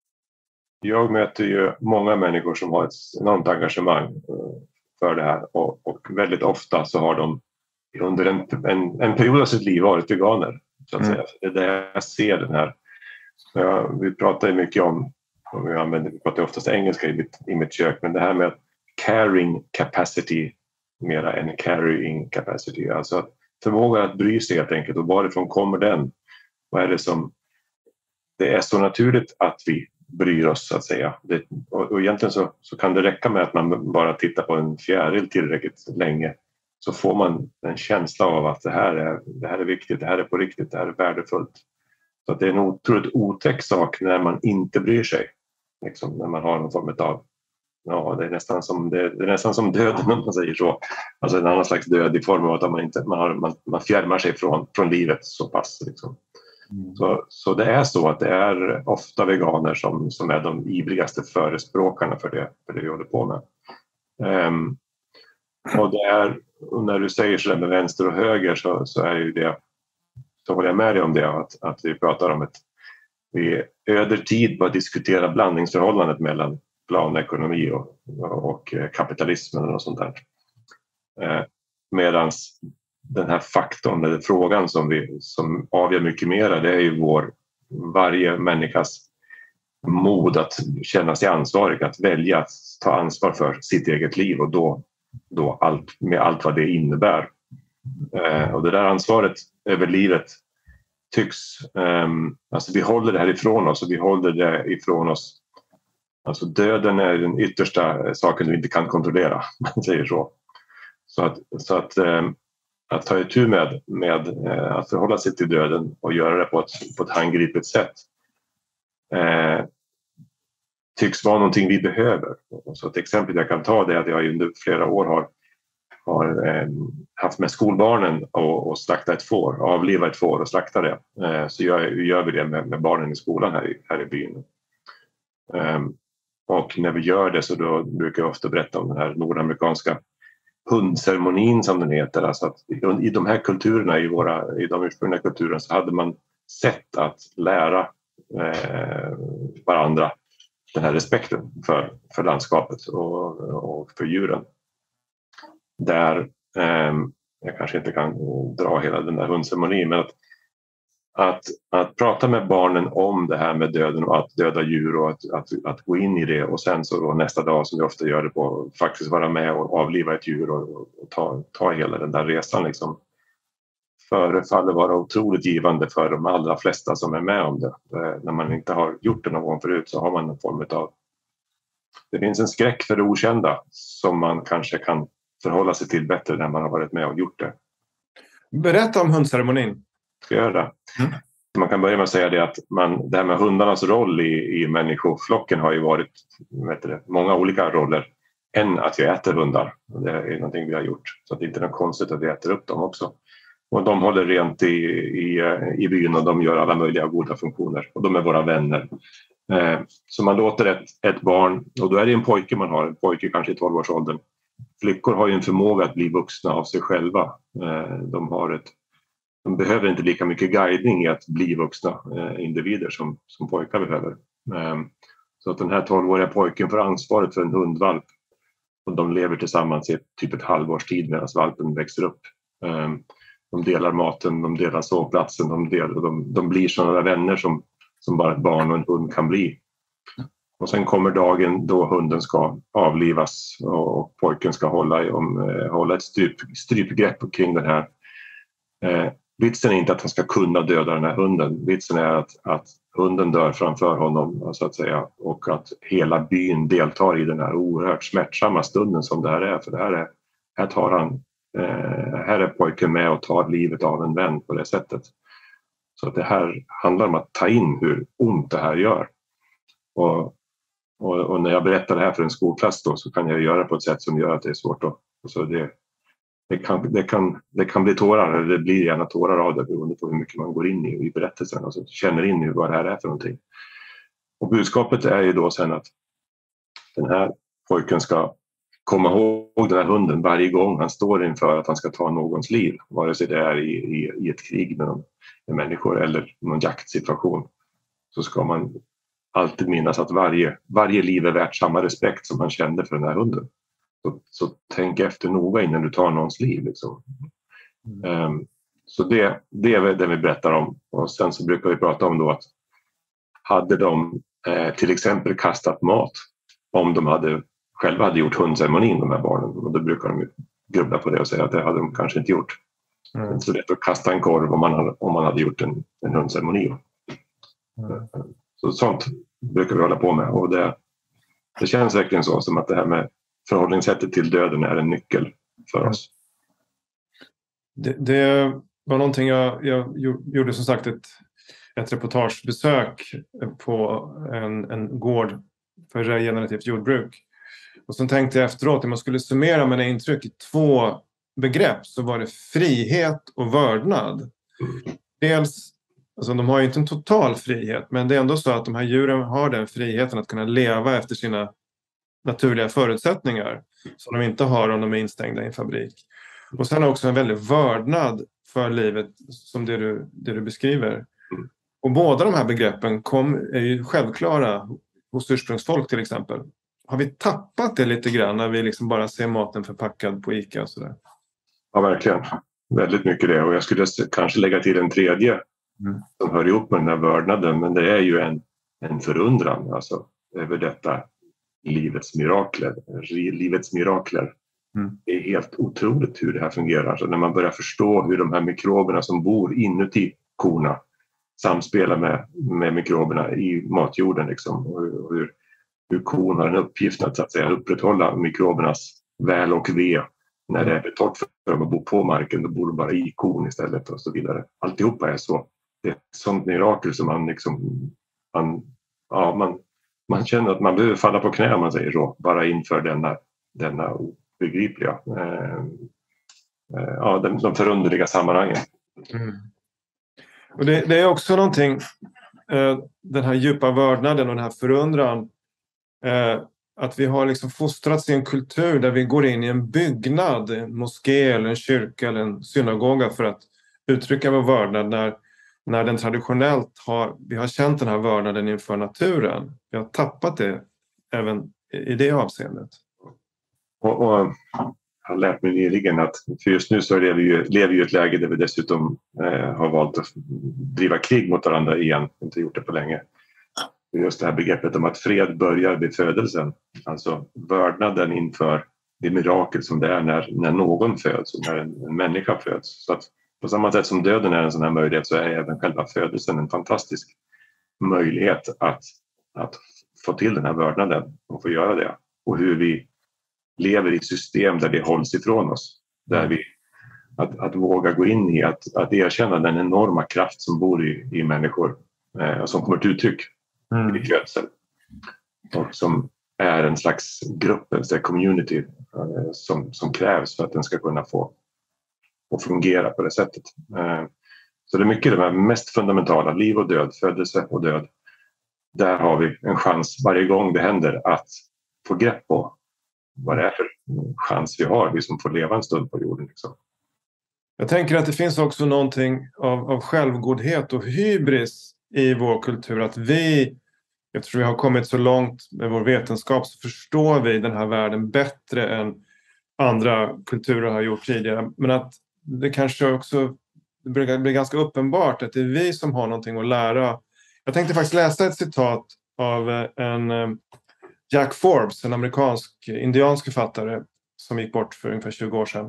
Jag möter ju många människor som har ett enormt engagemang för det här och, och väldigt ofta så har de under en, en, en period av sitt liv varit veganer. Så att mm. säga. Det är där jag ser den här. Ja, vi pratar ju mycket om, och vi, använder, vi pratar oftast engelska i mitt, i mitt kök, men det här med caring capacity mera än carrying capacity. Alltså att förmågan att bry sig helt enkelt, och varifrån kommer den? Vad är det som... Det är så naturligt att vi bryr oss så att säga. Det, och, och egentligen så, så kan det räcka med att man bara tittar på en fjäril tillräckligt länge, så får man en känsla av att det här är, det här är viktigt, det här är på riktigt, det här är värdefullt. Så att det är en otroligt otäck sak när man inte bryr sig. Liksom, när man har någon form av... Ja, det är nästan som, det, det är nästan som döden om man säger så. Alltså en annan slags död i form av att man, inte, man, har, man, man fjärmar sig från, från livet så pass. Liksom. Mm. Så, så det är så att det är ofta veganer som, som är de ivrigaste förespråkarna för det, för det vi håller på med. Um, och det är, och när du säger så där med vänster och höger så, så är ju det, så håller jag med dig om det, att, att vi pratar om ett, vi öder tid på att diskutera blandningsförhållandet mellan planekonomi och, och kapitalismen och sånt där. Eh, medans den här faktorn eller frågan som, vi, som avgör mycket mer, det är ju vår, varje människas mod att känna sig ansvarig, att välja att ta ansvar för sitt eget liv och då, då allt, med allt vad det innebär. Eh, och det där ansvaret över livet tycks, eh, alltså vi håller det här ifrån oss och vi håller det ifrån oss. Alltså döden är den yttersta saken du inte kan kontrollera, man säger så. Så att, så att, eh, att ta itu med, med eh, att förhålla sig till döden och göra det på ett, på ett handgripligt sätt eh, tycks vara någonting vi behöver. Så ett exempel jag kan ta det är att jag under flera år har, har eh, haft med skolbarnen och, och slakta ett får, avliva ett får och slakta det. Eh, så gör, gör vi det med, med barnen i skolan här i, här i byn. Eh, Och när vi gör det så då brukar jag ofta berätta om den här nordamerikanska hundceremonin som den heter. Alltså att i de här kulturerna, i, våra, i de ursprungliga kulturerna så hade man sett att lära eh, varandra den här respekten för, för landskapet och, och för djuren. Där, eh, jag kanske inte kan dra hela den där hundceremonin, men att, att, att prata med barnen om det här med döden och att döda djur och att, att, att gå in i det och sen så då nästa dag som vi ofta gör det på faktiskt vara med och avliva ett djur och, och ta, ta hela den där resan liksom förefaller vara otroligt givande för de allra flesta som är med om det. När man inte har gjort det någon gång förut så har man en form av det finns en skräck för det okända som man kanske kan förhålla sig till bättre när man har varit med och gjort det. Berätta om hundceremonin. Ska jag göra det? Mm. Man kan börja med att säga det att man, det här med hundarnas roll i, i människoflocken har ju varit vet du, många olika roller än att vi äter hundar. Det är någonting vi har gjort så att det inte är något konstigt att vi äter upp dem också. Och de håller rent i, i, i byn och de gör alla möjliga goda funktioner och de är våra vänner. Eh, så man låter ett, ett barn, och då är det en pojke man har, en pojke kanske i tolv-årsåldern. Flickor har ju en förmåga att bli vuxna av sig själva. Eh, de, har ett, de behöver inte lika mycket guidning i att bli vuxna eh, individer som, som pojkar behöver. Eh, så att den här tolv-åriga pojken får ansvaret för en hundvalp och de lever tillsammans i typ ett halvårs tid medan valpen växer upp. Eh, de delar maten, de delar sovplatsen, de, delar, de, de blir sådana vänner som som bara ett barn och en hund kan bli. Och sen kommer dagen då hunden ska avlivas och pojken ska hålla, om, hålla ett stryp, strypgrepp kring den här. Eh, vitsen är inte att han ska kunna döda den här hunden. Vitsen är att, att hunden dör framför honom så att säga och att hela byn deltar i den här oerhört smärtsamma stunden som det här är. För det här är, här tar han, eh, här är pojken med och tar livet av en vän på det sättet. Så att det här handlar om att ta in hur ont det här gör. Och, och, och när jag berättar det här för en skolklass då, så kan jag göra på ett sätt som gör att det är svårt. Då. Så det, det, kan, det, kan, det kan bli tårar, eller det blir gärna tårar av det beroende på hur mycket man går in i, i berättelsen och så känner in i vad det här är för någonting. Och budskapet är ju då sen att den här pojken ska komma ihåg den här hunden varje gång han står inför att han ska ta någons liv. Vare sig det är i, i, i ett krig med, någon, med människor eller någon jaktsituation. Så ska man alltid minnas att varje, varje liv är värt samma respekt som han kände för den här hunden. Så, så tänk efter noga innan du tar någons liv. Liksom. Mm. Um, så det, det är det vi berättar om. Och sen så brukar vi prata om då att hade de eh, till exempel kastat mat om de hade själva hade gjort hundceremonin, de här barnen. Och då brukar de grubbla på det och säga att det hade de kanske inte gjort. Mm. Det är inte så lätt att kasta en korv om man hade, om man hade gjort en, en hundceremoni. Mm. Så sånt brukar vi hålla på med. Och det, det känns verkligen så som att det här med förhållningssättet till döden är en nyckel för oss. Det, det var någonting jag, jag gjorde som sagt ett, ett reportagebesök på en, en gård för regenerativt jordbruk. Och så tänkte jag efteråt att man skulle summera mina intryck i två begrepp, så var det frihet och vördnad. Dels, alltså de har ju inte en total frihet, men det är ändå så att de här djuren har den friheten att kunna leva efter sina naturliga förutsättningar som de inte har om de är instängda i en fabrik. Och sen också en väldig vördnad för livet som det du, det du beskriver. Och båda de här begreppen kom, är ju självklara hos ursprungsfolk till exempel. Har vi tappat det lite grann när vi liksom bara ser maten förpackad på ICA och sådär? Ja, verkligen. Väldigt mycket det. Och jag skulle kanske lägga till en tredje mm. som hör ihop med den här vördnaden. Men det är ju en, en förundran alltså, över detta livets mirakler. Livets mirakler. Mm. Det är helt otroligt hur det här fungerar. Så när man börjar förstå hur de här mikroberna som bor inuti korna samspelar med, med mikroberna i matjorden. Liksom, och hur, hur kon har en uppgift att, så att säga, upprätthålla mikrobernas väl och ve. När det är torrt för dem att bo på marken, då bor de bara i kon istället och så vidare. Alltihopa är så. Det är ett sånt mirakel som man liksom... Man, ja, man, man känner att man behöver falla på knä, om man säger så. Bara inför denna, denna obegripliga... Eh, eh, ja, de, de förunderliga sammanhangen. Mm. Och det, det är också någonting... Eh, den här djupa vördnaden och den här förundran... Eh, att vi har liksom fostrats i en kultur där vi går in i en byggnad, en moské eller en kyrka eller en synagoga för att uttrycka vår vördnad när, när den traditionellt har, vi har känt den här vördnaden inför naturen. Vi har tappat det även i det avseendet. Och, och har lärt mig nyligen att för just nu så lever vi ju, lever ju i ett läge där vi dessutom eh, har valt att driva krig mot varandra igen, inte gjort det på länge. Just det här begreppet om att fred börjar vid födelsen, alltså vördnaden inför det mirakel som det är när, när någon föds och när en, en människa föds. Så att på samma sätt som döden är en sån här möjlighet så är även själva födelsen en fantastisk möjlighet att, att få till den här vördnaden och få göra det. Och hur vi lever i ett system där det hålls ifrån oss. Där vi, att, att våga gå in i, att, att erkänna den enorma kraft som bor i, i människor eh, som kommer till uttryck mm. i födseln. Och som är en slags grupp, en slags community eh, som, som krävs för att den ska kunna få och fungera på det sättet. Eh, så det är mycket de här mest fundamentala, liv och död, födelse och död. Där har vi en chans varje gång det händer att få grepp på vad det är för chans vi har, vi som får leva en stund på jorden. Liksom. Jag tänker att det finns också någonting av, av självgodhet och hybris i vår kultur. Att vi, eftersom vi har kommit så långt med vår vetenskap, så förstår vi den här världen bättre än andra kulturer har gjort tidigare. Men att det kanske också det blir ganska uppenbart att det är vi som har någonting att lära. Jag tänkte faktiskt läsa ett citat av en Jack Forbes, en amerikansk indiansk författare som gick bort för ungefär tjugo år sedan.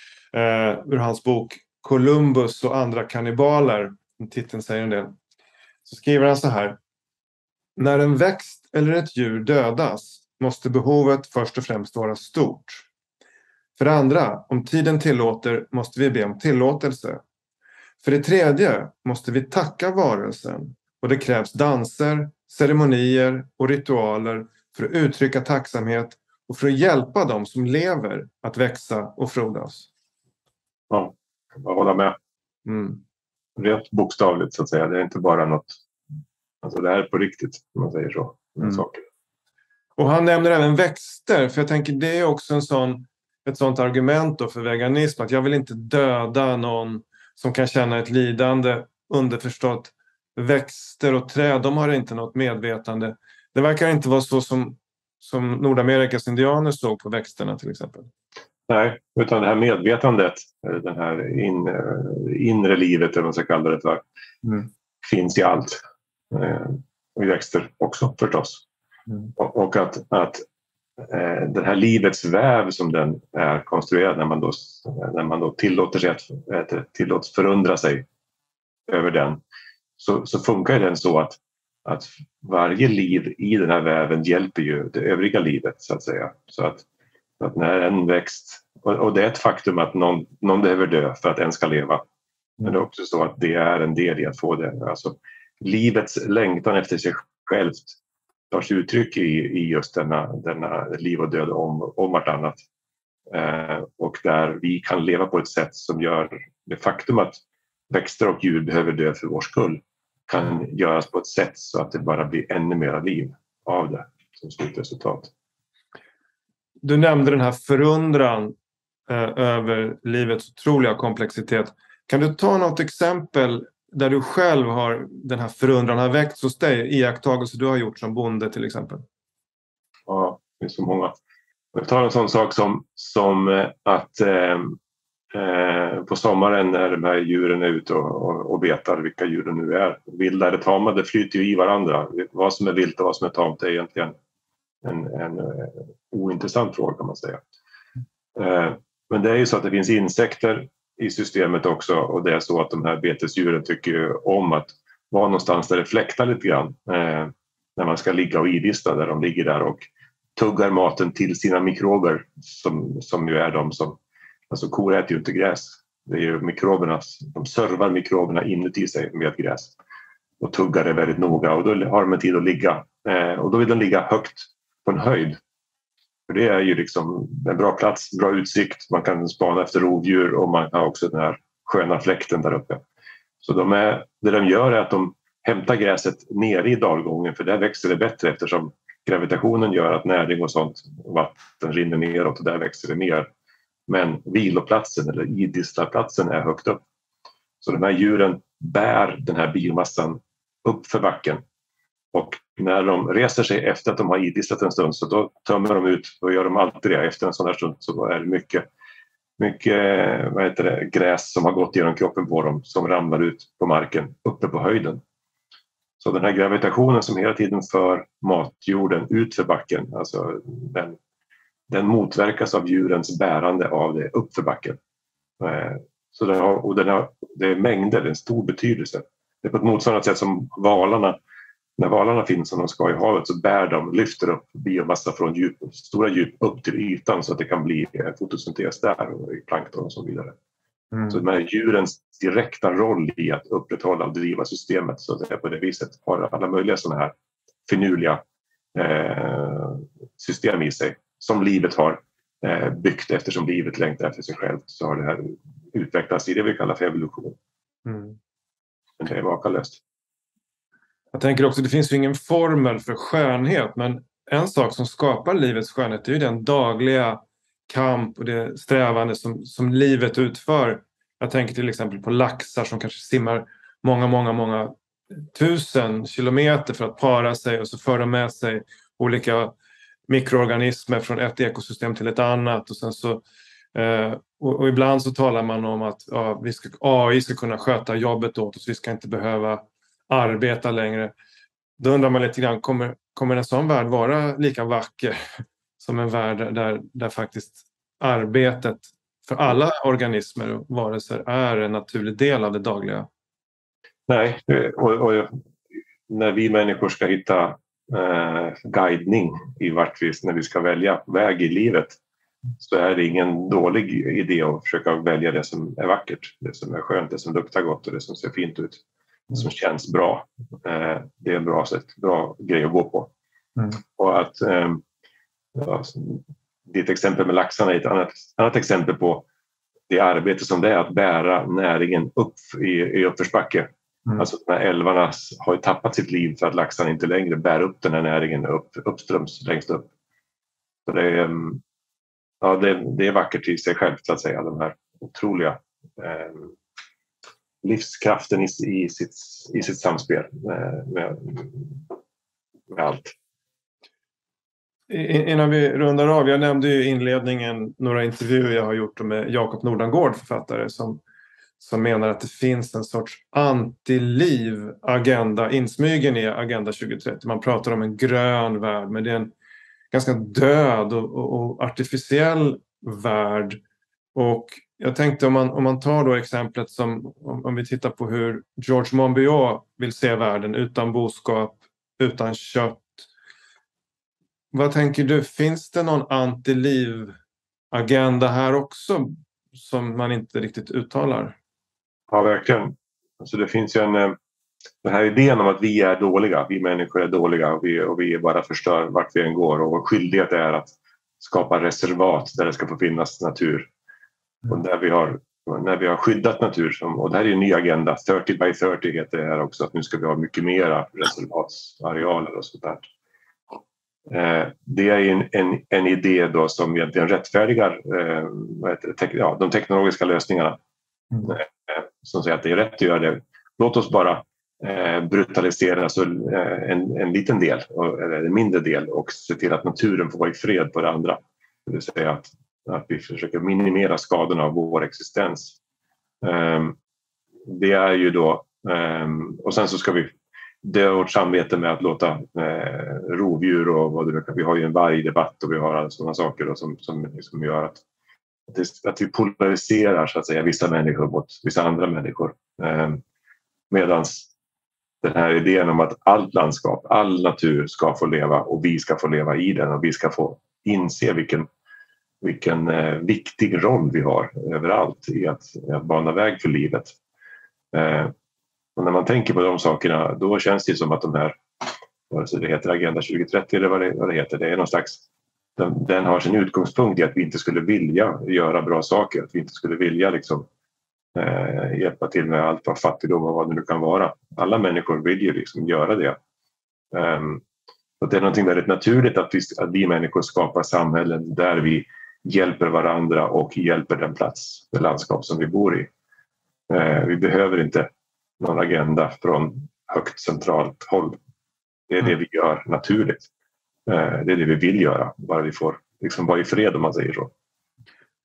Uh, ur hans bok Columbus och andra kannibaler. Titeln säger en del. Så skriver han så här. När en växt eller ett djur dödas måste behovet först och främst vara stort. För det andra, om tiden tillåter måste vi be om tillåtelse. För det tredje måste vi tacka varelsen. Och det krävs danser, ceremonier och ritualer för att uttrycka tacksamhet och för att hjälpa dem som lever att växa och frodas. Ja, jag håller med. Mm. Rent bokstavligt så att säga. Det är inte bara något, alltså det här är på riktigt om man säger så. Mm. Saker. Och han nämner även växter, för jag tänker det är också en sån, ett sånt argument då för veganism, att jag vill inte döda någon som kan känna ett lidande, underförstått. Växter och träd, de har inte något medvetande. Det verkar inte vara så som, som Nordamerikas indianer såg på växterna till exempel. Nej, utan det här medvetandet, det här in, inre livet, eller vad man ska kalla det för, mm. finns i allt. Och i växter också förstås. Mm. Och, och att, att eh, den här livets väv som den är konstruerad när man då, när man då tillåter sig att äh, tillåts förundra sig över den, så, så funkar den så att, att varje liv i den här väven hjälper ju det övriga livet så att säga. Så att, att när en växt, och, och det är ett faktum att någon, någon behöver dö för att en ska leva. Mm. Men det är också så att det är en del i att få det. Alltså, livets längtan efter sig självt tar sig uttryck i, i just denna, denna liv och död om, om vartannat. Eh, och där vi kan leva på ett sätt som gör det faktum att växter och djur behöver dö för vår skull kan göras på ett sätt så att det bara blir ännu mera liv av det som slutresultat. Du nämnde den här förundran eh, över livets otroliga komplexitet. Kan du ta något exempel där du själv har den här förundran har väckts hos dig, iakttagelser du har gjort som bonde till exempel? Ja, det är så många. Jag tar en sån sak som, som att eh, eh, på sommaren när de här djuren är ute och, och, och betar, vilka djur det nu är, vilda eller tama, det flyter ju i varandra. Vad som är vilt och vad som är tamt är egentligen en, en, en ointressant fråga kan man säga. Eh, men det är ju så att det finns insekter i systemet också, och det är så att de här betesdjuren tycker om att vara någonstans där det fläktar lite grann eh, när man ska ligga och idista, där de ligger där och tuggar maten till sina mikrober som, som ju är de som, alltså kor äter ju inte gräs, det är ju mikroberna, de servar mikroberna inuti sig med gräs och tuggar det väldigt noga, och då har de en tid att ligga eh, och då vill de ligga högt på en höjd. För det är ju liksom en bra plats, bra utsikt, man kan spana efter rovdjur och man har också den här sköna fläkten där uppe. Så de är, det de gör är att de hämtar gräset nere i dalgången, för där växer det bättre eftersom gravitationen gör att näring och sånt, vatten rinner neråt och där växer det mer. Men viloplatsen eller idisslarplatsen är högt upp. Så de här djuren bär den här biomassan upp för backen. Och när de reser sig efter att de har idisslat en stund, så då tömmer de ut, och gör de alltid det efter en sån här stund, så är det mycket. mycket vad heter det, gräs som har gått genom kroppen på dem som ramlar ut på marken uppe på höjden. Så den här gravitationen som hela tiden för matjorden ut för backen, alltså den, den motverkas av djurens bärande av det upp för backen. Så den har, och den har, det är mängder, det är en stor betydelse. Det är på ett motsvarande sätt som valarna, när valarna finns som de ska i havet så bär de, lyfter upp biomassa från djup, stora djup upp till ytan så att det kan bli fotosyntes där och i plankton och så vidare. Mm. Så med djurens direkta roll i att upprätthålla och driva systemet så att det på det viset har alla möjliga sådana här finurliga eh, system i sig som livet har eh, byggt eftersom livet längtar efter sig själv så har det här utvecklats i det vi kallar för evolution. Mm. Men det är makalöst. Jag tänker också, det finns ju ingen formel för skönhet, men en sak som skapar livets skönhet är ju den dagliga kamp och det strävande som, som livet utför. Jag tänker till exempel på laxar som kanske simmar många, många, många tusen kilometer för att para sig och så för de med sig olika mikroorganismer från ett ekosystem till ett annat och sen så eh, och, och ibland så talar man om att ja, vi ska, A I ska kunna sköta jobbet åt oss, vi ska inte behöva arbeta längre. Då undrar man lite grann, kommer, kommer en sån värld vara lika vacker som en värld där, där faktiskt arbetet för alla organismer och varelser är en naturlig del av det dagliga? Nej, och, och när vi människor ska hitta eh, guidning i vart vi, när vi ska välja väg i livet så är det ingen dålig idé att försöka välja det som är vackert, det som är skönt, det som luktar gott och det som ser fint ut. Som känns bra. Eh, det är en bra sätt, bra grej att gå på. Mm. Och att eh, ja, ditt exempel med laxarna är ett annat, annat exempel på det arbete som det är att bära näringen upp i, i uppförsbacke. Mm. Alltså när älvarna har tappat sitt liv för att laxarna inte längre bär upp den här näringen upp, uppströms längst upp. Så det är, ja, det, det är vackert i sig självt så att säga, de här otroliga eh, livskraften i, i, sitt, i sitt samspel med, med, med allt. Innan vi rundar av, jag nämnde i inledningen några intervjuer jag har gjort med Jakob Nordangård, författare, som, som menar att det finns en sorts antiliv-agenda insmygen i Agenda tjugo trettio. Man pratar om en grön värld, men det är en ganska död och, och, och artificiell värld. Och jag tänkte om man, om man tar då exemplet som om, om vi tittar på hur George Monbiot vill se världen utan boskap, utan kött. Vad tänker du? Finns det någon antiliv-agenda här också som man inte riktigt uttalar? Ja, verkligen. Alltså det finns ju en, den här idén om att vi är dåliga, vi människor är dåliga och vi, och vi bara förstör vart vi än går och vår skyldighet är att skapa reservat där det ska få finnas natur. Och där vi har, när vi har skyddat natur, som, och det här är en ny agenda, trettio by trettio heter det här också, att nu ska vi ha mycket mera reservatsarealer och sånt där. Eh, det är en, en, en idé då som egentligen rättfärdigar eh, vad heter det, te- ja, de teknologiska lösningarna. Mm. Eh, som säger att det är rätt att göra det. Låt oss bara eh, brutalisera alltså, eh, en, en liten del, eller en mindre del och se till att naturen får vara i fred på det andra. Det vill säga att att vi försöker minimera skadorna av vår existens. Um, det är ju då, um, och sen så ska vi, det är vårt samvete med att låta uh, rovdjur och vad det kan, vi har ju en vargdebatt och vi har alla sådana saker då, som, som, som gör att, att, det, att vi polariserar så att säga vissa människor mot vissa andra människor. Um, medans den här idén om att allt landskap, all natur ska få leva och vi ska få leva i den och vi ska få inse vilken vilken eh, viktig roll vi har överallt i att, att bana väg för livet. Eh, och när man tänker på de sakerna då känns det som att de här, alltså det heter Agenda tjugo trettio eller vad det, vad det heter, det är någon slags, den, den har sin utgångspunkt i att vi inte skulle vilja göra bra saker, att vi inte skulle vilja liksom, eh, hjälpa till med allt vad fattigdom och vad det nu kan vara. Alla människor vill ju liksom göra det. Eh, och det är någonting väldigt naturligt att vi, att vi människor skapar samhällen där vi hjälper varandra och hjälper den plats, det landskap som vi bor i. Eh, vi behöver inte någon agenda från högt centralt håll. Det är det vi gör naturligt. Eh, det är det vi vill göra, bara vi får liksom vara i fred om man säger så.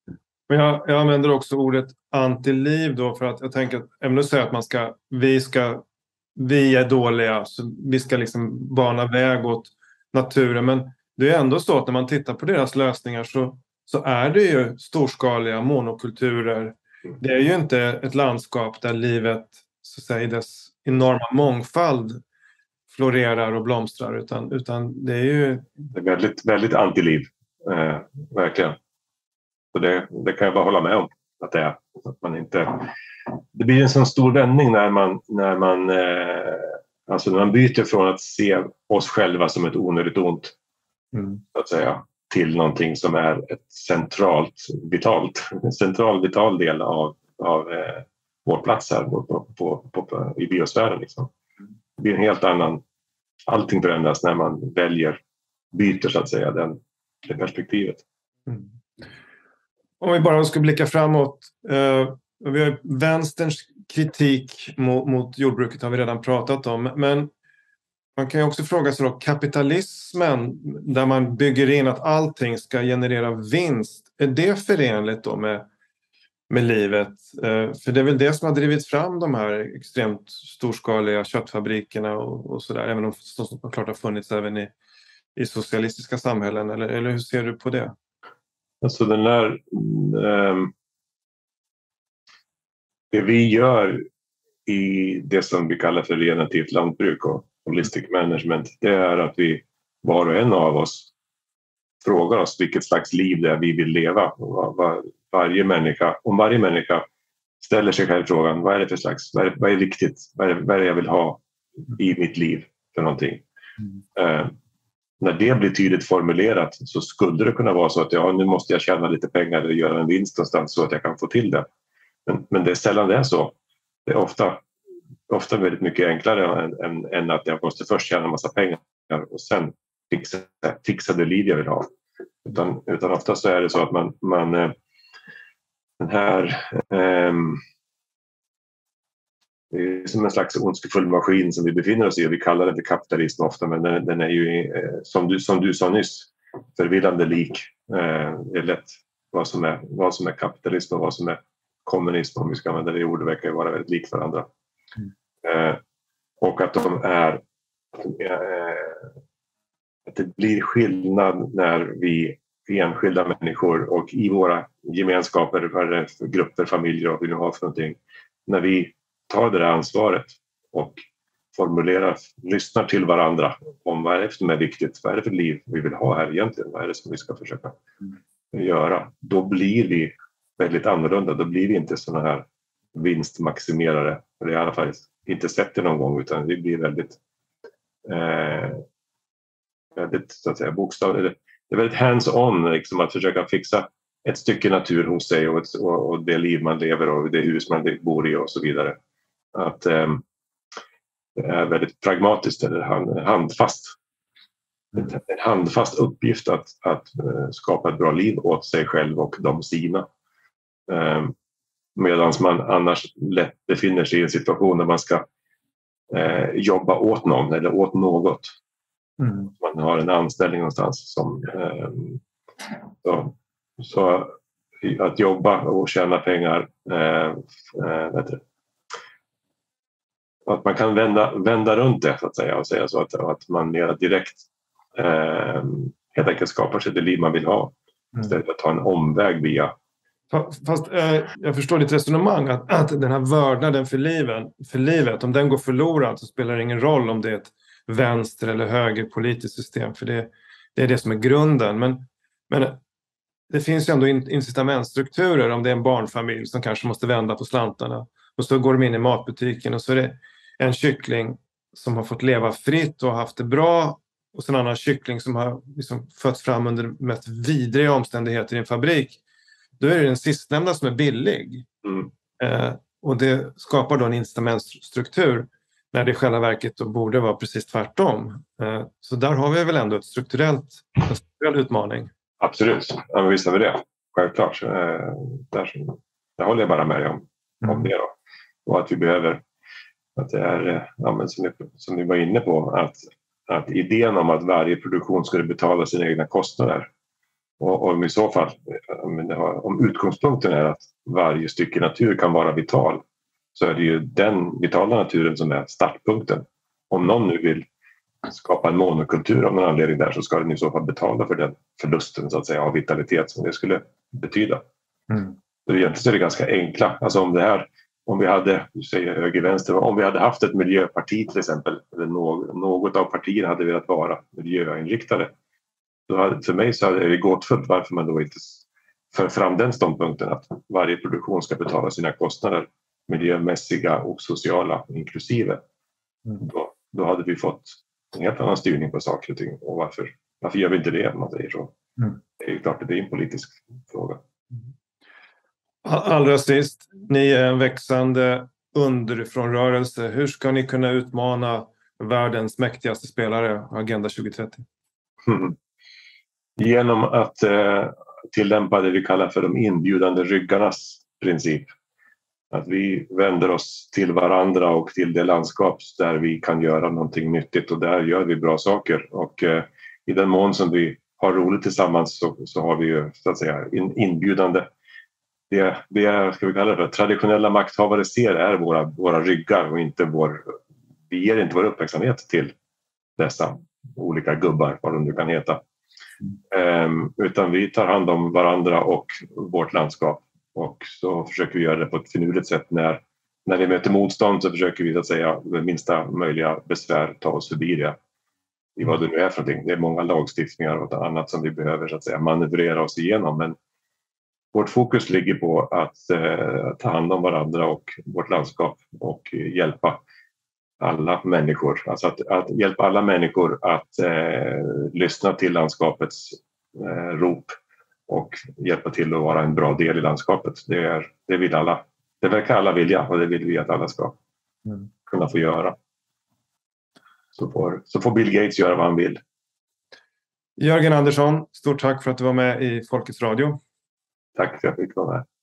Men jag, jag använder också ordet antiliv då för att jag tänker att även du säger att man ska, vi ska, vi är dåliga, så vi ska liksom bana väg åt naturen. Men det är ändå så att när man tittar på deras lösningar så, så är det ju storskaliga monokulturer. Det är ju inte ett landskap där livet, så att säga, i dess enorma mångfald florerar och blomstrar, utan, utan det är ju... Det är väldigt, väldigt antiliv, eh, verkligen. Så det, det kan jag bara hålla med om att det är. Att man inte, det blir en sån stor vändning när man, när man, eh, alltså när man byter från att se oss själva som ett onödigt ont, mm. så att säga, till någonting som är ett centralt, vitalt, en central, vital del av, av eh, vår plats här på, på, på, på, i biosfären. Liksom. Det blir en helt annan, allting förändras när man väljer, byter så att säga, den, det perspektivet. Mm. Om vi bara ska blicka framåt. Eh, vi har vänsterns kritik mot, mot jordbruket har vi redan pratat om. Men man kan ju också fråga sig då, kapitalismen där man bygger in att allting ska generera vinst. Är det förenligt då med, med livet? Eh, för det är väl det som har drivit fram de här extremt storskaliga köttfabrikerna och, och sådär. Även om de såklart har funnits även i, i socialistiska samhällen. Eller, eller hur ser du på det? Alltså den där, um, det vi gör i det som vi kallar för regenerativt lantbruk och holistic management, det är att vi, var och en av oss, frågar oss vilket slags liv det är vi vill leva. Var, var, varje människa, om varje människa ställer sig själv frågan, vad är det för slags, vad är, vad är viktigt, vad är, vad är det jag vill ha i mitt liv för någonting? Mm. Uh, När det blir tydligt formulerat så skulle det kunna vara så att ja, nu måste jag tjäna lite pengar eller göra en vinst någonstans så att jag kan få till det. Men, men det är sällan det är så. Det är ofta, ofta väldigt mycket enklare än, än, än att jag måste först tjäna en massa pengar och sen fixa, fixa det liv jag vill ha. Utan, utan ofta så är det så att man, man den här ähm, det är som en slags ondskefull maskin som vi befinner oss i och vi kallar det för kapitalism ofta, men den, den är ju som du, som du sa nyss förvillande lik. Eh, det är lätt vad som är, vad som är kapitalism och vad som är kommunism, om vi ska använda det ordet, verkar ju vara väldigt lik varandra. Mm. Eh, och att de är eh, att det blir skillnad när vi enskilda människor och i våra gemenskaper, grupper, familjer och vad vi nu har för någonting, när vi tar det där ansvaret och formulerar, lyssnar till varandra om vad är det som är viktigt, vad är det för liv vi vill ha här egentligen, vad är det som vi ska försöka mm. göra. Då blir vi väldigt annorlunda, då blir vi inte såna här vinstmaximerare, eller i alla fall inte sett det någon gång, utan vi blir väldigt eh, väldigt så att säga bokstavligt, det är väldigt hands-on liksom, att försöka fixa ett stycke natur hos sig och, ett, och, och det liv man lever och det hus man bor i och så vidare. Att eh, det är väldigt pragmatiskt eller hand, handfast. Mm. En handfast uppgift att, att uh, skapa ett bra liv åt sig själv och de sina. Eh, Medan man annars lätt befinner sig i en situation där man ska eh, jobba åt någon eller åt något. Mm. Man har en anställning någonstans som eh, så, så att jobba och tjäna pengar eh, eh, vet du, att man kan vända, vända runt det så att säga och säga så att, att man mer direkt eh, helt enkelt skapar sig det liv man vill ha mm. istället för att ta en omväg via. Fast eh, jag förstår ditt resonemang att, att den här vördnaden för, liven, för livet, om den går förlorad så spelar det ingen roll om det är ett vänster eller höger politiskt system, för det, det är det som är grunden. Men, men det finns ju ändå incitamentstrukturer om det är en barnfamilj som kanske måste vända på slantarna och så går de in i matbutiken och så är det en kyckling som har fått leva fritt och haft det bra och så en annan kyckling som har liksom fötts fram under mest vidriga omständigheter i en fabrik. Då är det den sistnämnda som är billig. Mm. Eh, och det skapar då en incitamentstruktur när det i själva verket då borde vara precis tvärtom. Eh, så där har vi väl ändå ett strukturellt, en strukturell utmaning. Absolut, ja, men visst har vi det. Självklart. Eh, där, där håller jag bara med om, mm. om det då. Och att vi behöver, att det är, ja, men som, vi, som vi var inne på, att, att idén om att varje produktion skulle betala sina egna kostnader Och, och i så fall, om utgångspunkten är att varje stycke natur kan vara vital, så är det ju den vitala naturen som är startpunkten. Om någon nu vill skapa en monokultur av någon anledning där, så ska den i så fall betala för den förlusten så att säga av vitalitet som det skulle betyda. Mm. Så egentligen är det ganska enkla. Alltså om det här, om vi hade, du säger höger vänster, om vi hade haft ett miljöparti till exempel, eller något, något av partierna hade velat vara miljöinriktade, då hade, för mig så hade det gåtfullt varför man då inte för fram den ståndpunkten att varje produktion ska betala sina kostnader, miljömässiga och sociala inklusive. Mm. Då, då hade vi fått en helt annan styrning på saker och ting. Och varför, varför gör vi inte det, om man säger så? Mm. Det är ju klart att det är en politisk fråga. Allra sist, ni är en växande underifrånrörelse. Hur ska ni kunna utmana världens mäktigaste spelare, Agenda tjugo trettio? Mm. Genom att eh, tillämpa det vi kallar för de inbjudande ryggarnas princip. Att vi vänder oss till varandra och till det landskap där vi kan göra någonting nyttigt, och där gör vi bra saker. Och eh, i den mån som vi har roligt tillsammans så, så har vi ju så att säga in, inbjudande. Det, det är, ska vi kalla det för, traditionella makthavare ser är våra, våra ryggar och inte vår, vi ger inte vår uppmärksamhet till dessa olika gubbar, vad de nu kan heta. Um, utan vi tar hand om varandra och vårt landskap, och så försöker vi göra det på ett finurligt sätt. När, när vi möter motstånd så försöker vi så att säga med minsta möjliga besvär ta oss förbi det. I vad det nu är för någonting. Det är många lagstiftningar och annat som vi behöver så att säga manövrera oss igenom, men vårt fokus ligger på att eh, ta hand om varandra och vårt landskap och hjälpa alla människor. Alltså att, att hjälpa alla människor att eh, lyssna till landskapets eh, rop och hjälpa till att vara en bra del i landskapet. Det, är, det vill alla. Det verkar alla vilja, och det vill vi att alla ska mm. kunna få göra. Så får, så får Bill Gates göra vad han vill. Jörgen Andersson, stort tack för att du var med i Folkets Radio. Tack för att jag fick vara med.